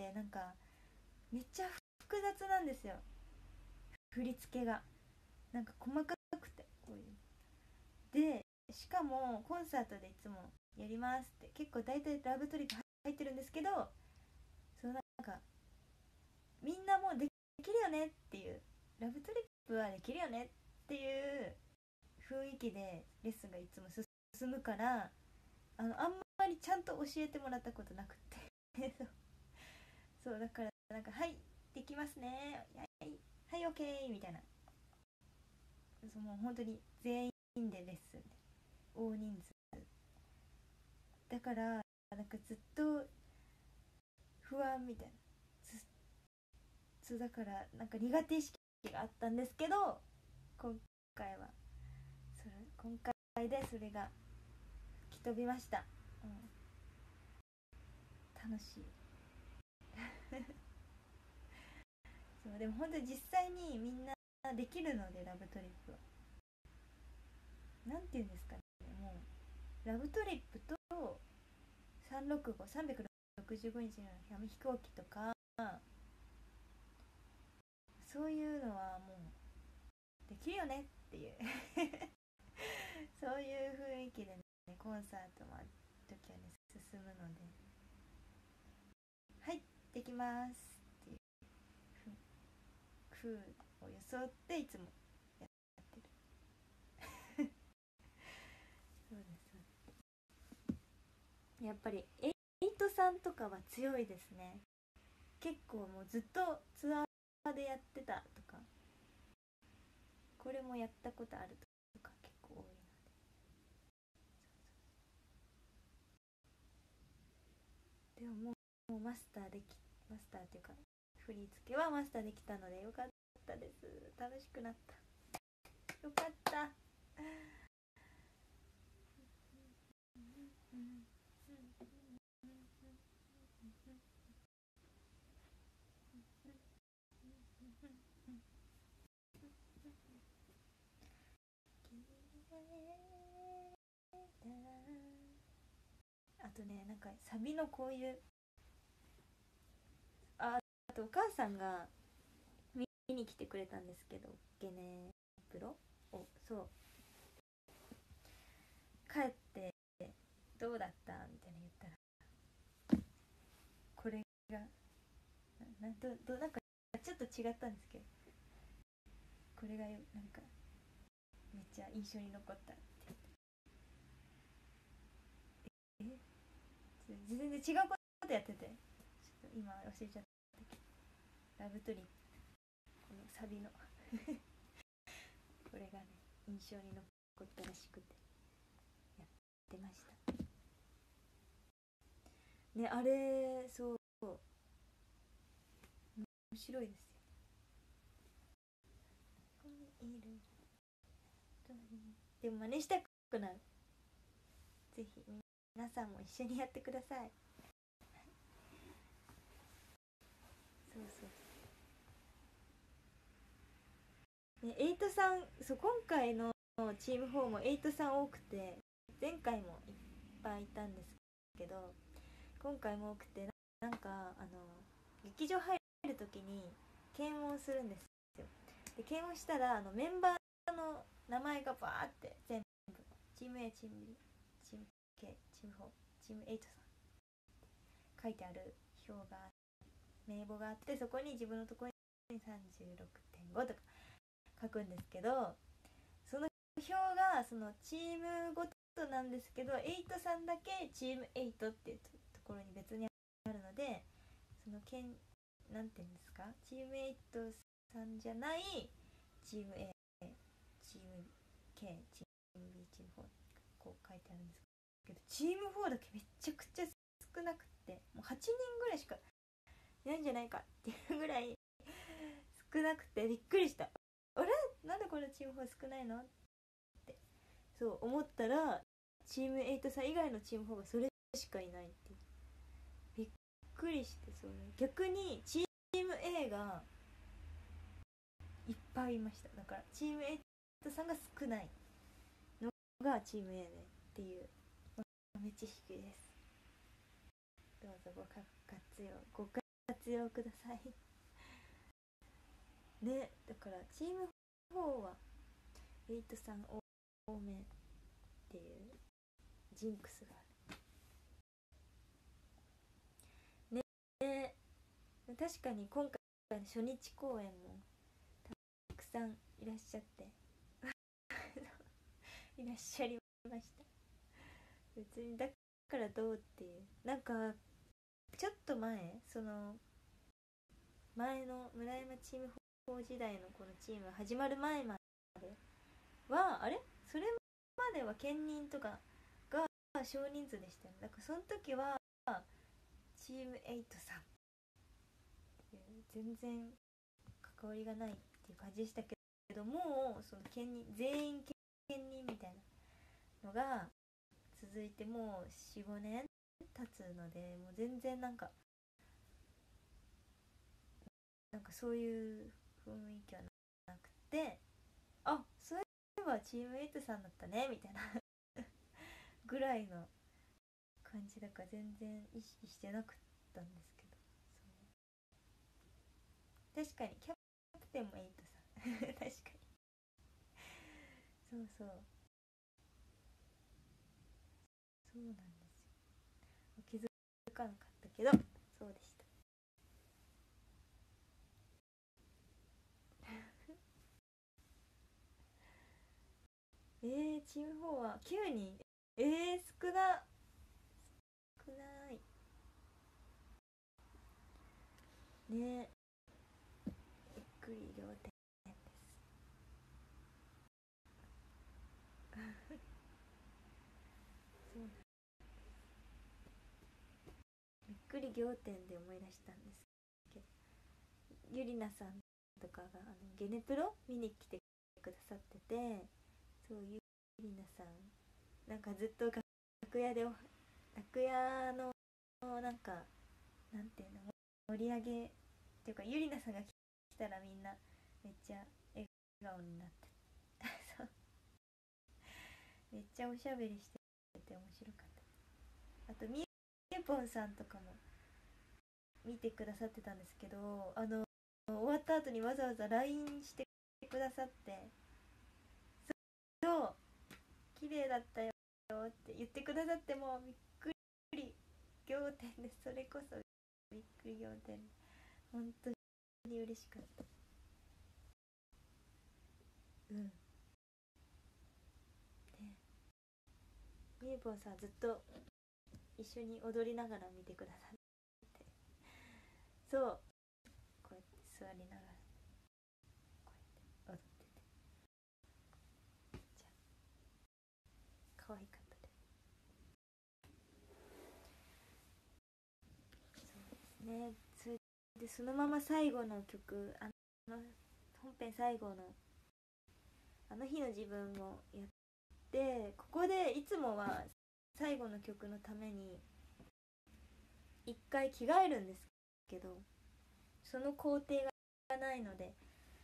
なんかめっちゃ複雑なんですよ、振り付けが。なんか細かくてこういうで、しかもコンサートでいつもやりますって結構大体ラブトリップ入ってるんですけど、そのなんかみんなもうできるよねっていう、ラブトリップはできるよねっていう雰囲気でレッスンがいつも進むから、あのあんまりちゃんと教えてもらったことなくってそうだからなんかはいできますね、はいはいオッケーみたいな、そうもう本当に全員でレッスンで大人数だから、なんかずっと不安みたいな、ずっとだからなんか苦手意識があったんですけど、今回はそれ今回でそれが吹き飛びました、うん、楽しいそうでも本当に実際にみんなできるので、ラブトリップはなんていうんですかね、もうラブトリップとさんびゃくろくじゅうご、さんびゃくろくじゅうごにちの紙飛行機とか、そういうのはもうできるよねっていうそういう雰囲気でね、コンサートもある時はね進むので、はいできますっていう風を装っていつもやってるそうですやっぱりエイトさんとかは強いですね。結構もうずっとツアーでやってたとか、これもやったことあるとか結構多いので、でももう、もうマスターできマスターっていうか振り付けはマスターできたのでよかったです。楽しくなった。よかったあとね、なんかサビのこういうああとお母さんが見に来てくれたんですけど、ゲネプロをそう帰ってどうだったみたいな言ったら、これがななどどなんかちょっと違ったんですけど、これがよなんかめっちゃ印象に残ったって。え全然違うことやってて、ちょっと今忘れちゃったけど、ラブトリップ、このサビのこれがね印象に残ったらしくてやってましたね。あれそう面白いですよ。でも真似したくなる。ぜひ皆さんも一緒にやってください。そうそうね、エイトさん、そう今回のチームフォーもエイトさん多くて、前回もいっぱいいたんですけど今回も多くて、なんかあの劇場入る時に検温するんですよ。で検温したらあのメンバーの名前がバーって全部チーム A、チーム B、チーム K、チームフォー、チームエイトさん書いてある表が名簿があって、そこに自分のところに さんじゅうろくてんご とか書くんですけど、その表がそのチームごとなんですけど、エイトさんだけチームエイトっていうところに別にあるので、そのけんなんていうんですか、チームエイトさんじゃないチーム A、 チーム K、 チーム B、 チームフォーこう書いてあるんですけど、チームフォーだけめちゃくちゃ少なくて、もうはちにんぐらいしかいないんじゃないかっていうぐらい少なくてびっくりした。あれなんでこれチームフォー少ないのってそう思ったら、チームエイトさん以外のチームフォーがそれしかいないってびっくりして、それ逆にチーム A がいっぱいいました。だからチームエイトさんが少ないのがチーム A でっていう豆知識です。どうぞご活用ご活用くださいね。だからチームフォーはエイトさん多めっていうジンクスがあるね。確かに今回の初日公演もたくさんいらっしゃっていらっしゃいました。別にだからどうっていう、なんかちょっと前、その前の村山チームフォー時代のこのチーム始まる前まではあれそれまでは兼任とかが少人数でしたよね。だからその時はチームエイトさんっていう全然関わりがないっていう感じでしたけど、もうその兼任全員兼任みたいなのが続いてもう よん,ご 年経つので、もう全然なんかなんかそういう雰囲気はなくて、あ、そういえばチームエイトさんだったねみたいなぐらいの感じだから全然意識してなかったんですけど、そう確かにキャプテンもエイトさん確かにそうそうそうなんですよ。気づかなかったけどそうでしたえー、チームフォーはきゅうにん、えー、少な少ないね。びっくり仰天ですそうびっくり仰天で思い出したんですけど、ゆりなさんとかがあのゲネプロ見に来てくださってて、そうゆりなさんなんかずっと楽屋で楽屋のなんかなんていうの盛り上げっていうか、ゆりなさんが来たらみんなめっちゃ笑顔になってそうめっちゃおしゃべりしてて面白かった。あとみゆぽんさんとかも見てくださってたんですけど、あの終わった後にわざわざ ライン してくださって、そう綺麗だったよって言ってくださって、もびっくり仰天です。それこそびっくり仰天、本当に嬉しかった。うんーポンさんずっと一緒に踊りながら見てくださって、そうこうやって座りながらこうやって踊ってて、じゃあ可愛かったです。そうですね。それでそのまま最後の曲、あの本編最後のあの日の自分もやって、ここでいつもは最後の曲のために一回着替えるんですけど、その工程がないので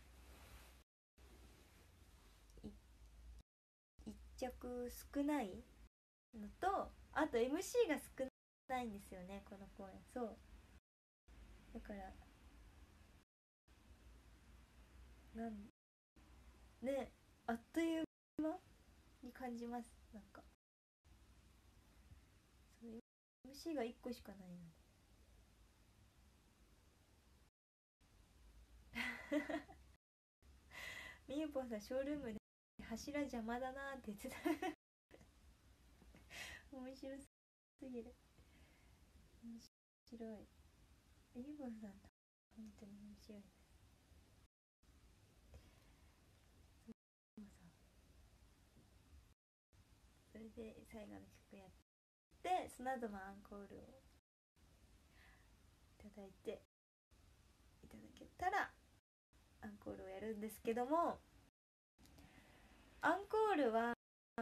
一着少ないのと、あと エムシー が少ないんですよね、この公演。そうだからなんね、あっという間に感じます。なんかそう エムシー がいっこしかないのでみゆぽんさん、ショールームで柱邪魔だなって言ってた面白すぎる。面白い。みゆぽんさん本当に面白いです。そうそう、それで最後の曲やって、その後もアンコールをいただいて、いただけたらアンコールをやるんですけども、アンコールは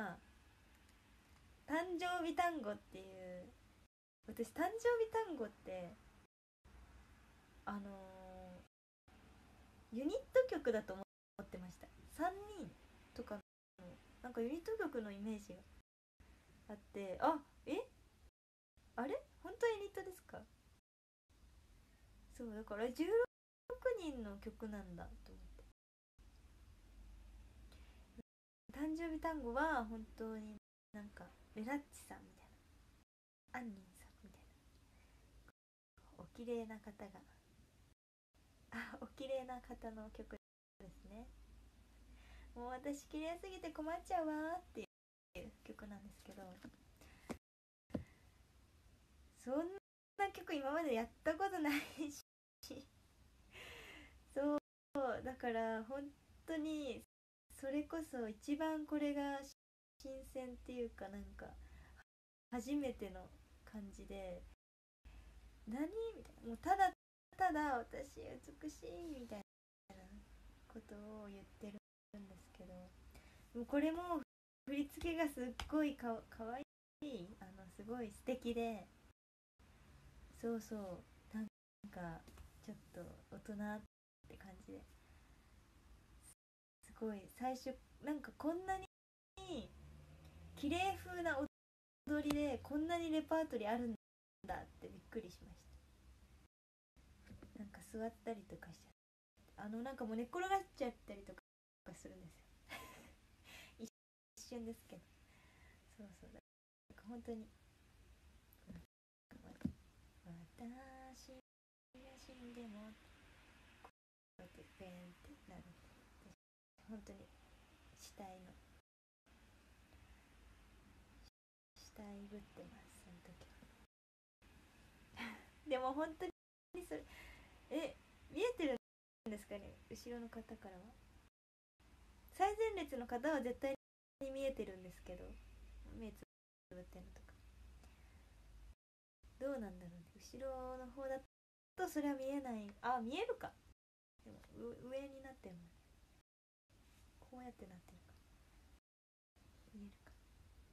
誕生日単語っていう、私誕生日単語ってあのー、ユニット曲だと思ってました。さんにんとかのなんかユニット曲のイメージがあって、あえあれ本当はユニットですか？そうだからじゅうろくにんの曲なんだと思って、誕生日単語は本当になんかレラッチさんみたいな、アンニンさんみたいなお綺麗な方が、あお綺麗な方の曲ですね。もう私綺麗すぎて困っちゃうわーっていう曲なんですけど、そんな曲今までやったことないしそうだから本当にそれこそ一番これが新鮮っていうか、なんか初めての感じで、何みたいな、もうただただ私美しいみたいなことを言ってるんですけど、もうこれも振り付けがすっごいかかわいい、あのすごい素敵で、そうそう、なんかちょっと大人って感じで、すごい最初なんかこんなに綺麗風な踊りでこんなにレパートリーあるんだってびっくりしました。なんか座ったりとかしちゃって、あのなんかもう寝っ転がっちゃったりとかするんですよ一瞬ですけど、そうそう、だから本当に私が死んでもこうやってペンってなる、本当に死体の死体ぶってます、その時はでも本当にそれ、え見えてるんですかね、後ろの方からは。最前列の方は絶対に見えてるんですけど、目つぶってるのとかどうなんだろうね、後ろの方だとそれは見えない。あ、見えるか。でも上になってるの、こうやってなってるか、見えるか。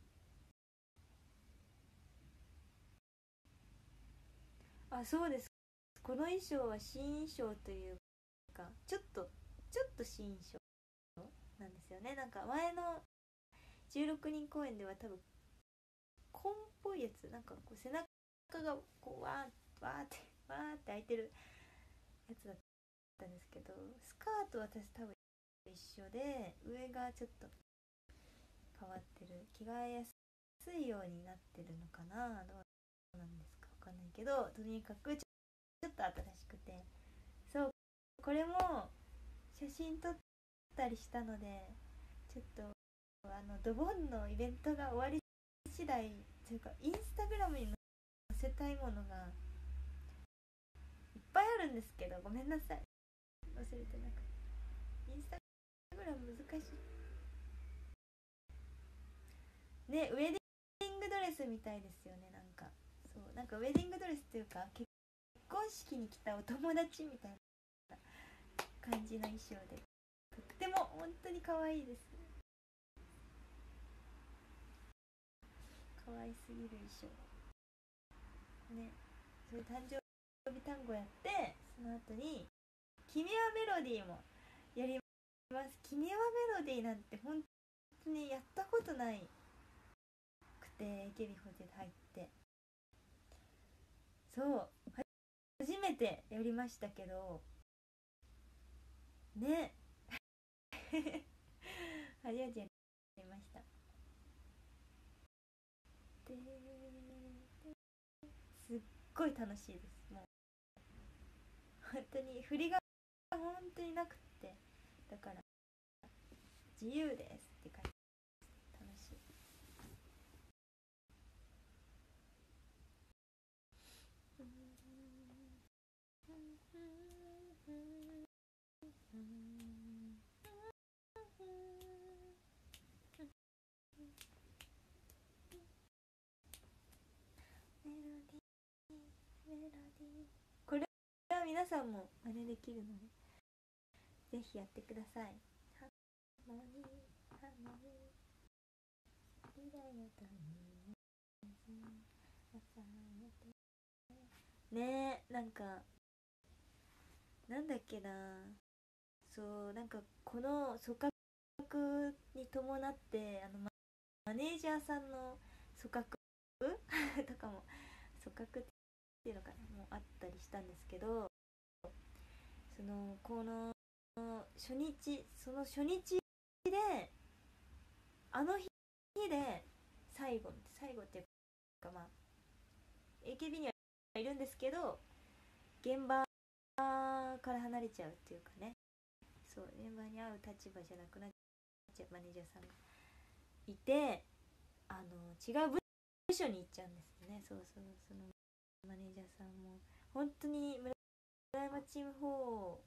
あ、そうです。この衣装は新衣装というか、ちょっとちょっと新衣装なんですよね。なんか前のじゅうろくにん公演では多分紺っぽいやつ、なんかこう背中がこうわーわーってわーって開いてるやつだったんですけど、スカートは私多分一緒で、上がちょっと変わってる、着替えやすいようになってるのかな、どうなんですかわかんないけど、とにかくちょっと新しくて、そう、これも写真撮ったりしたので、ちょっとあのドボンのイベントが終わり次第というかインスタグラムに載せたいものがいっぱいあるんですけど、ごめんなさい忘れてなくて。インスタグラム難しいね。ウェディングドレスみたいですよね。なんかそうなんかウェディングドレスっていうか結婚式に来たお友達みたいな感じの衣装で、とっても本当に可愛いです。可愛すぎる衣装ね。それ誕生日単語やって、その後に君はメロディーもやります。君はメロディーなんて本当にやったことないくて、エケビホテで入って、そう初めてやりましたけどね初めてやりました。ですっごい楽しいです。もう本当に振りが本当になくって、だから自由ですって感じ。楽しい。メロディーメロディー、これは皆さんも真似できるのでぜひやってください。ハモニーハモニー未来のためにねえ、なんかなんだっけな、そうなんかこの組閣に伴ってあのマネージャーさんの組閣とかも組閣っていうのかなもあったりしたんですけど、そのこの初日その初日であの日で最後最後っていうか、まあ エーケービー にはいるんですけど現場から離れちゃうっていうかね、そう現場に会う立場じゃなくなっちゃうマネージャーさんがいて、あの違う部署に行っちゃうんですよね。そうそう、そのマネージャーさんも本当に村山チームフォ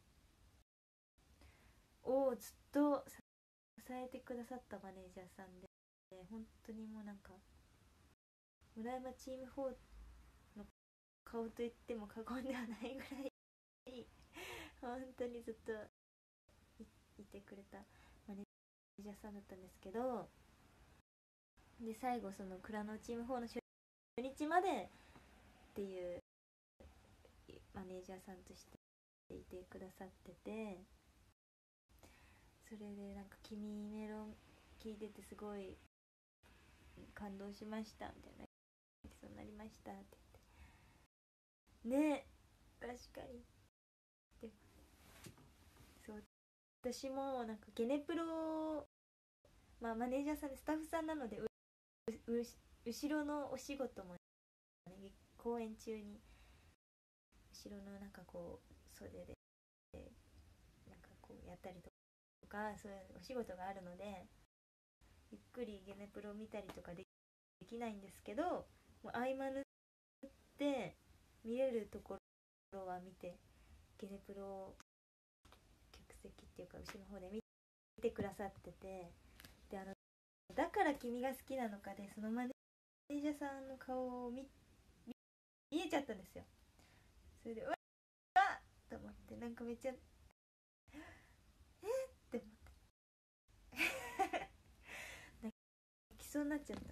ーをずっと支えてくださったマネージャーさんで、本当にもうなんか村山チームフォーの顔と言っても過言ではないぐらい本当にずっと い, いてくれたマネージャーさんだったんですけど、で最後その蔵のチームフォーの初日までっていうマネージャーさんとしていてくださってて、それでなんか「君メロン」聞いててすごい感動しましたみたいな、泣きそうになりましたって言ってね。確かに。でそう私もなんかゲネプロ、まあマネージャーさんでスタッフさんなので、うう後ろのお仕事も、ね、公演中に後ろのなんかこう袖でなんかこうやったりとか、そういうお仕事があるのでゆっくりゲネプロを見たりとかできないんですけど、もう合間縫って見れるところは見て、ゲネプロを客席っていうか後ろの方で見てくださってて、であのだから君が好きなのかで、そのマネージャーさんの顔を 見, 見えちゃったんですよ。それでうわっと思って、なんかめっちゃえって思って泣きそうになっちゃった。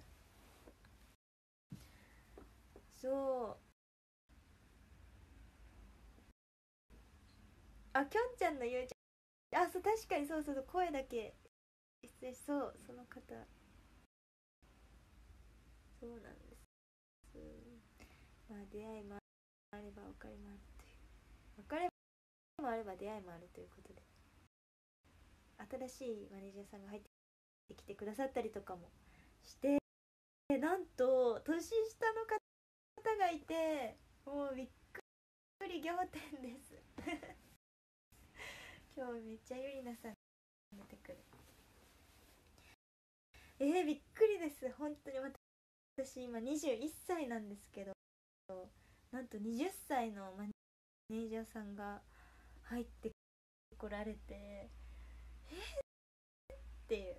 そうあ、きょんちゃんのゆうちゃん、あ、そう確かにそうそうそう、声だけ失礼しそう、その方そうなんです。まあ出会いもあれば別れもあるという、別れもあれば出会いもあるということで、新しいマネージャーさんが入ってきてくださったりとかもして、なんと年下の方がいて、もうびっくり仰天です今日めっちゃゆりなさん出てくる。えー、びっくりです本当に。 私今にじゅういっさいなんですけど、なんとはたちのマネージャーさんが入ってこられて、えーっていう、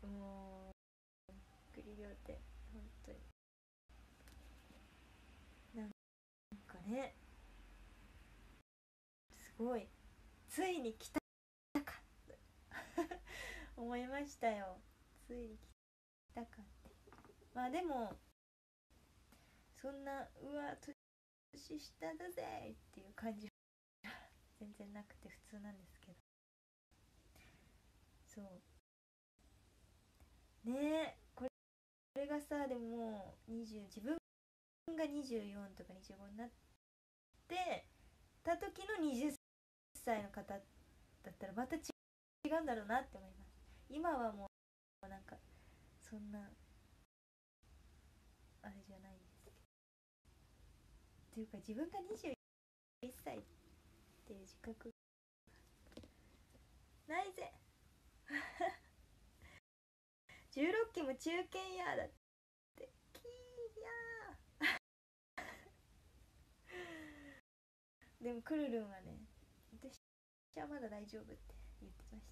もうびっくり仰天、本当になんかね、すごい、ついに来たかって思いましたよ。ついに来たかって。まあでもそんなうわ年下だぜっていう感じは全然なくて普通なんですけど、そうねえ、これがさ、でももうにじゅう、自分がにじゅうよんとかにじゅうごになってた時のはたちの方だったらまた違うんだろうなって思います。今はもうなんかそんなあれじゃないんですけど、っていうか自分がにじゅういっさいっていう自覚ないぜじゅうろっきも中堅やだってキーやーでもクルルンはね、私はまだ大丈夫って言ってました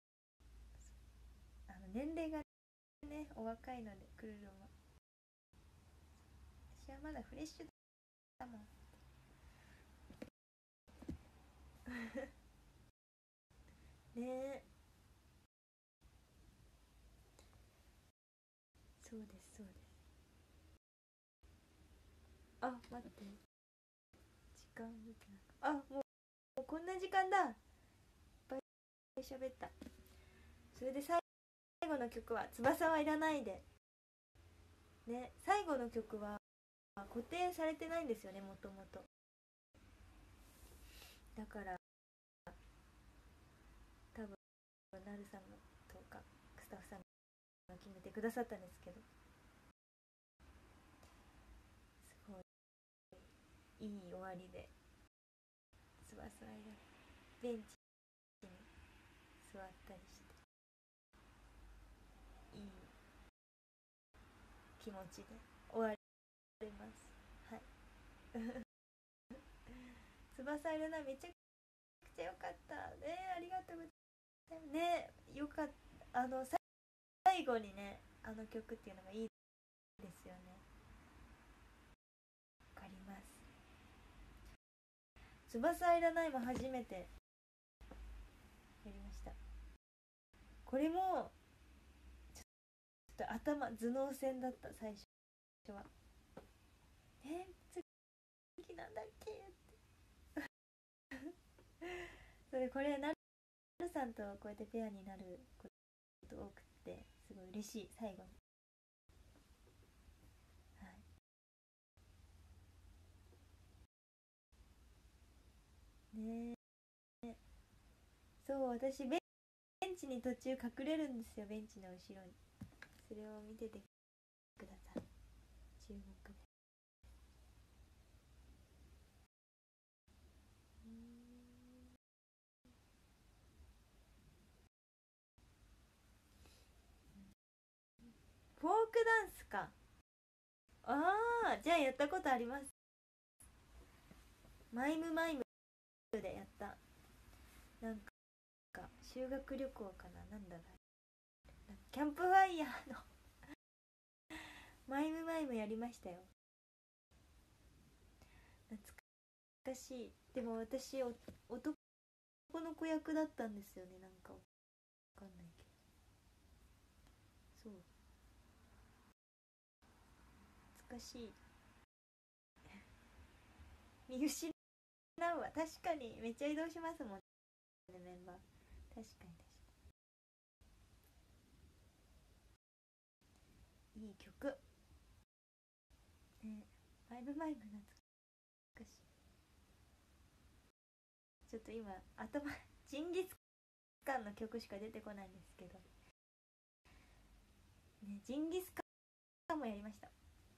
。あの年齢がねお若いので、クルルンは私はまだフレッシュだもんねえ、そうですそうです。あ、待って、時間見てなかった。あ、もうこんな時間だ。いっぱい喋った。それで最後の曲は翼はいらないでね。最後の曲は固定されてないんですよね、もともと。だから多分なるさんとかスタッフさんが決めてくださったんですけど、すごいいい終わりで、翼はいらないベンチに座ったりしていい気持ちで終わります。はい。翼いらないめちゃくちゃ良かったね。ありがとうございますね。よかった。あの最後にね、あの曲っていうのがいいですよね。わかります。翼いらないも初めてやりました。これもちょっと頭頭脳戦だった。最初はえ次なんだっけってそれこれなるさんとこうやってペアになること多くてすごい嬉しい。最後に、はい、ねえ、そう私ベンチに途中隠れるんですよ、ベンチの後ろに。それを見ててください。注目で。フォークダンスか。ああ、じゃあやったことあります。マイムマイムでやった。なんか修学旅行かな、なんだろう、キャンプファイヤーのマイムマイムやりましたよ。懐かしい。でも私お男の子役だったんですよね。なんかわかんないけど、そう懐かしい。見失うわ。確かにめっちゃ移動しますもんね、メンバー。確かに確かにいい曲ね。マイムマイム懐かしい。ちょっと今頭ジンギスカンの曲しか出てこないんですけどね。ジンギスカンもやりました。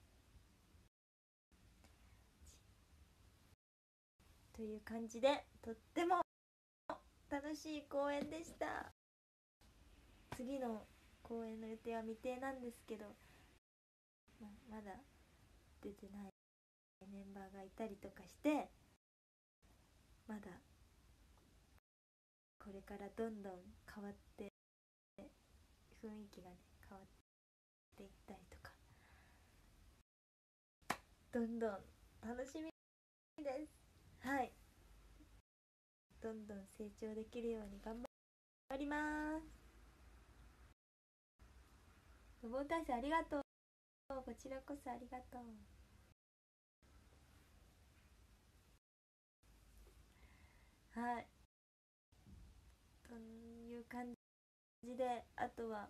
という感じでとっても楽しい公演でした。次の公演の予定は未定なんですけど、 ままだ出てないメンバーがいたりとかして、まだこれからどんどん変わって雰囲気がね変わっていったりとか、どんどん楽しみです。はい、どんどん成長できるように頑張ります。予防体制ありがとう。こちらこそありがとう。はい、という感じで、あとは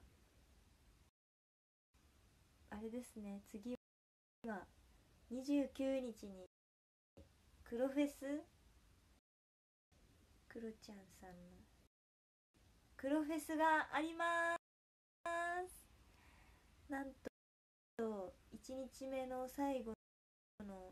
あれですね、次はにじゅうくにちに黒フェス、クロちゃんさんの黒フェスがあります。なんといちにちめの最後の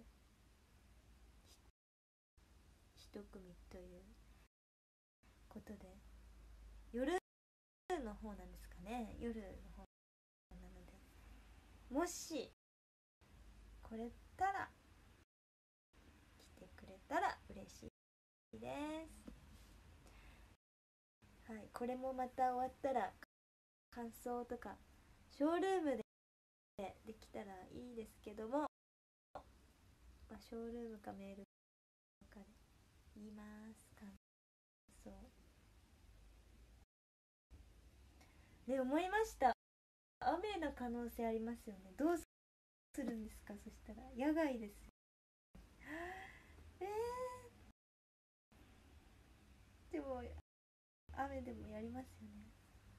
一組ということで、夜の方なんですかね、夜の方なので、もし来れたら来てくれたら嬉しいです。はい、これもまた終わったら感想とかショールームでできたらいいですけども、まあ、ショールームかメールかで言います。感想で、思いました。雨の可能性ありますよね。どうするんですか、そしたら野外です。えー、でも雨でもやりますよね。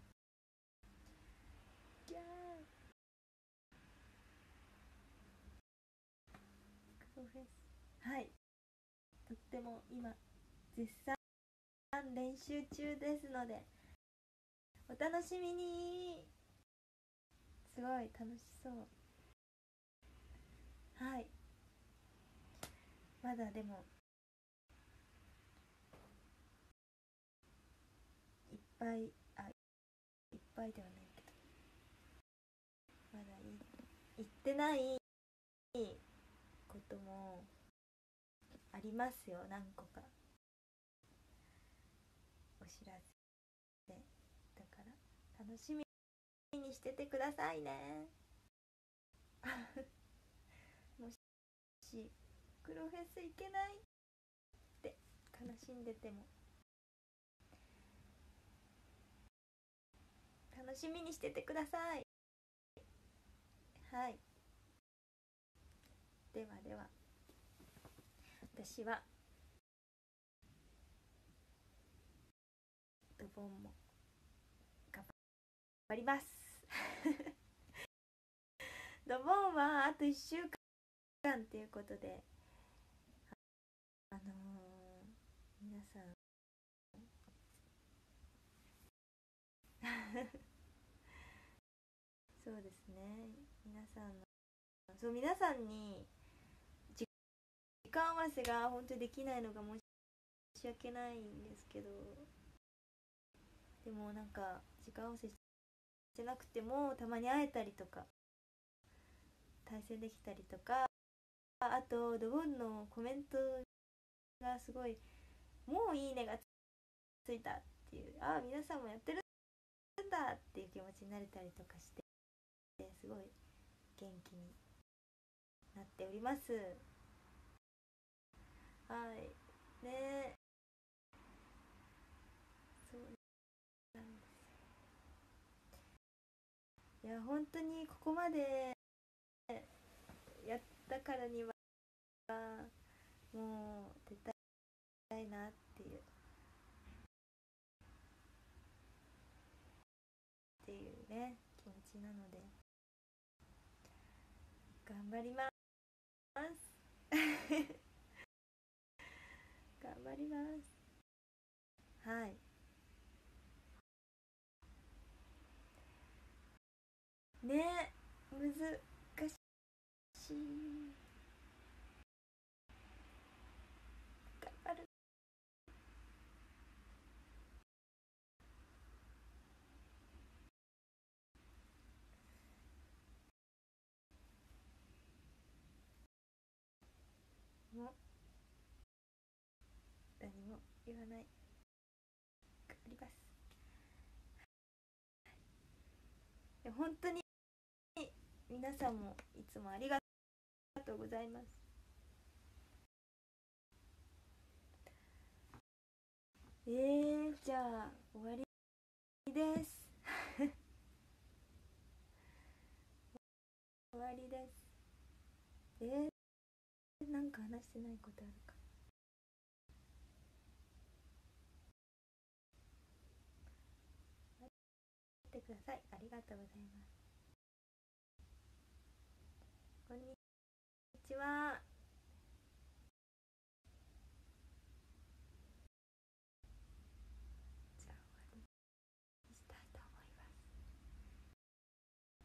ギャー、クロフェス、はい、とっても今絶賛練習中ですのでお楽しみに。すごい楽しそう。はい、まだでもいっぱい、あ、いっぱいではないけど、まだい言ってないこともありますよ、何個かお知らせ。だから楽しみにしててくださいね。もし黒フェス行けないって悲しんでても楽しみにしててください。はい、ではでは、私はドボンも頑張りますドボンはあといっしゅうかんっていうことで、あのー、皆さんそうですね、皆さんのそう皆さんに時間合わせが本当にできないのが申し訳ないんですけど、でもなんか時間合わせしてなくてもたまに会えたりとか対戦できたりとか、あとドボンのコメントがすごい、もういいねがついたっていう、ああ皆さんもやってるんだっていう気持ちになれたりとかして、すごい元気になっております。はいね、そうなんです。いや本当にここまでやったからにはもう出たいなっていうっていうね気持ちなので頑張ります頑張ります。はい、ね、難しい。頑張る。 言わない。頑張ります。いや本当に皆さんもいつもありがとうございます。えー、じゃあ終わりです終わりです。えー、なんか話してないことあるか。待ってください。ありがとうございます。こんにちは。じゃあ終わりにしたいと思います。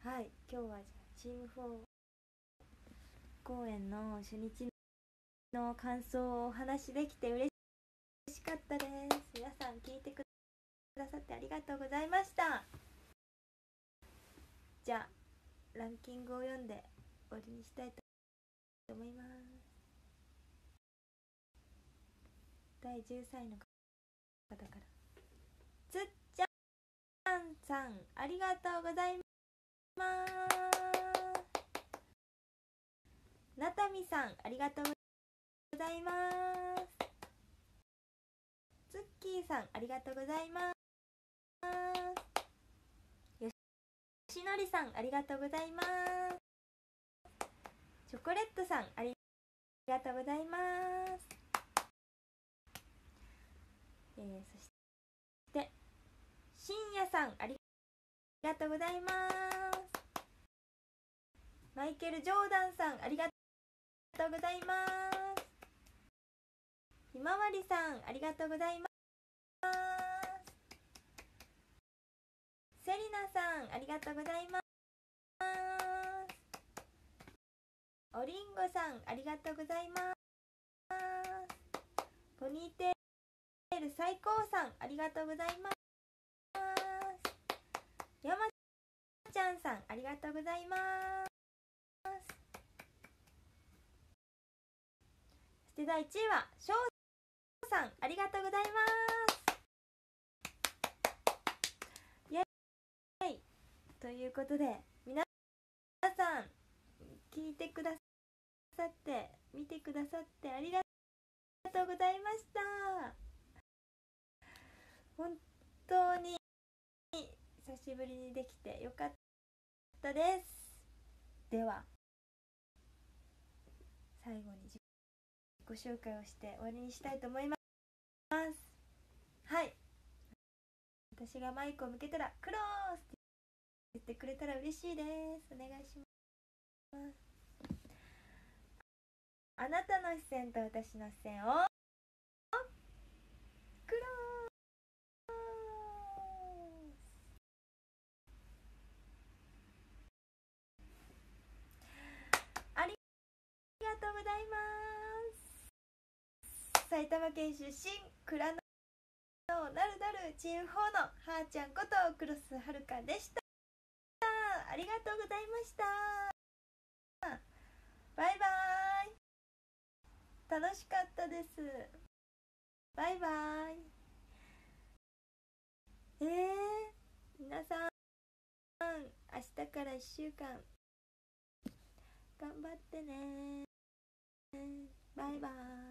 はい、今日はじゃあチームフォー公演の初日の感想をお話しできて嬉しかったです。皆さん聞いてくださってありがとうございました。じゃあランキングを読んで終わりにしたいと思います。だいじゅうさんいの方から、つっちゃんさんありがとうございます。なたみさんありがとうございます。ツッキーさんありがとうございます。よしのりさんありがとうございます。チョコレットさんありがとうございます。えー、そしてしんやさんありがとうございます。マイケル・ジョーダンさんありがとうございます。ひまわりさんありがとうございます。セリナさんありがとうございます。おりんごさんありがとうございます。ポニーテール最高さんありがとうございます。やまちゃんさんありがとうございます。そしてだいいちいはしょうさんありがとうございます。イエイということで皆さん聞いてくださって見てくださってありがとうございました。本当に久しぶりにできてよかったです。では最後に自己紹介をして終わりにしたいと思います。はい、私がマイクを向けたらクロースって言ってくれたら嬉しいです。お願いします。あなたの視線と私の視線をクロース。ありがとうございます。埼玉県出身倉野なるなるチームフォーのはーちゃんことクロスはるかでした。ありがとうございました。バイバイ。楽しかったです。バイバイ。えー、皆さん明日からいっしゅうかん頑張ってね。バイバイ。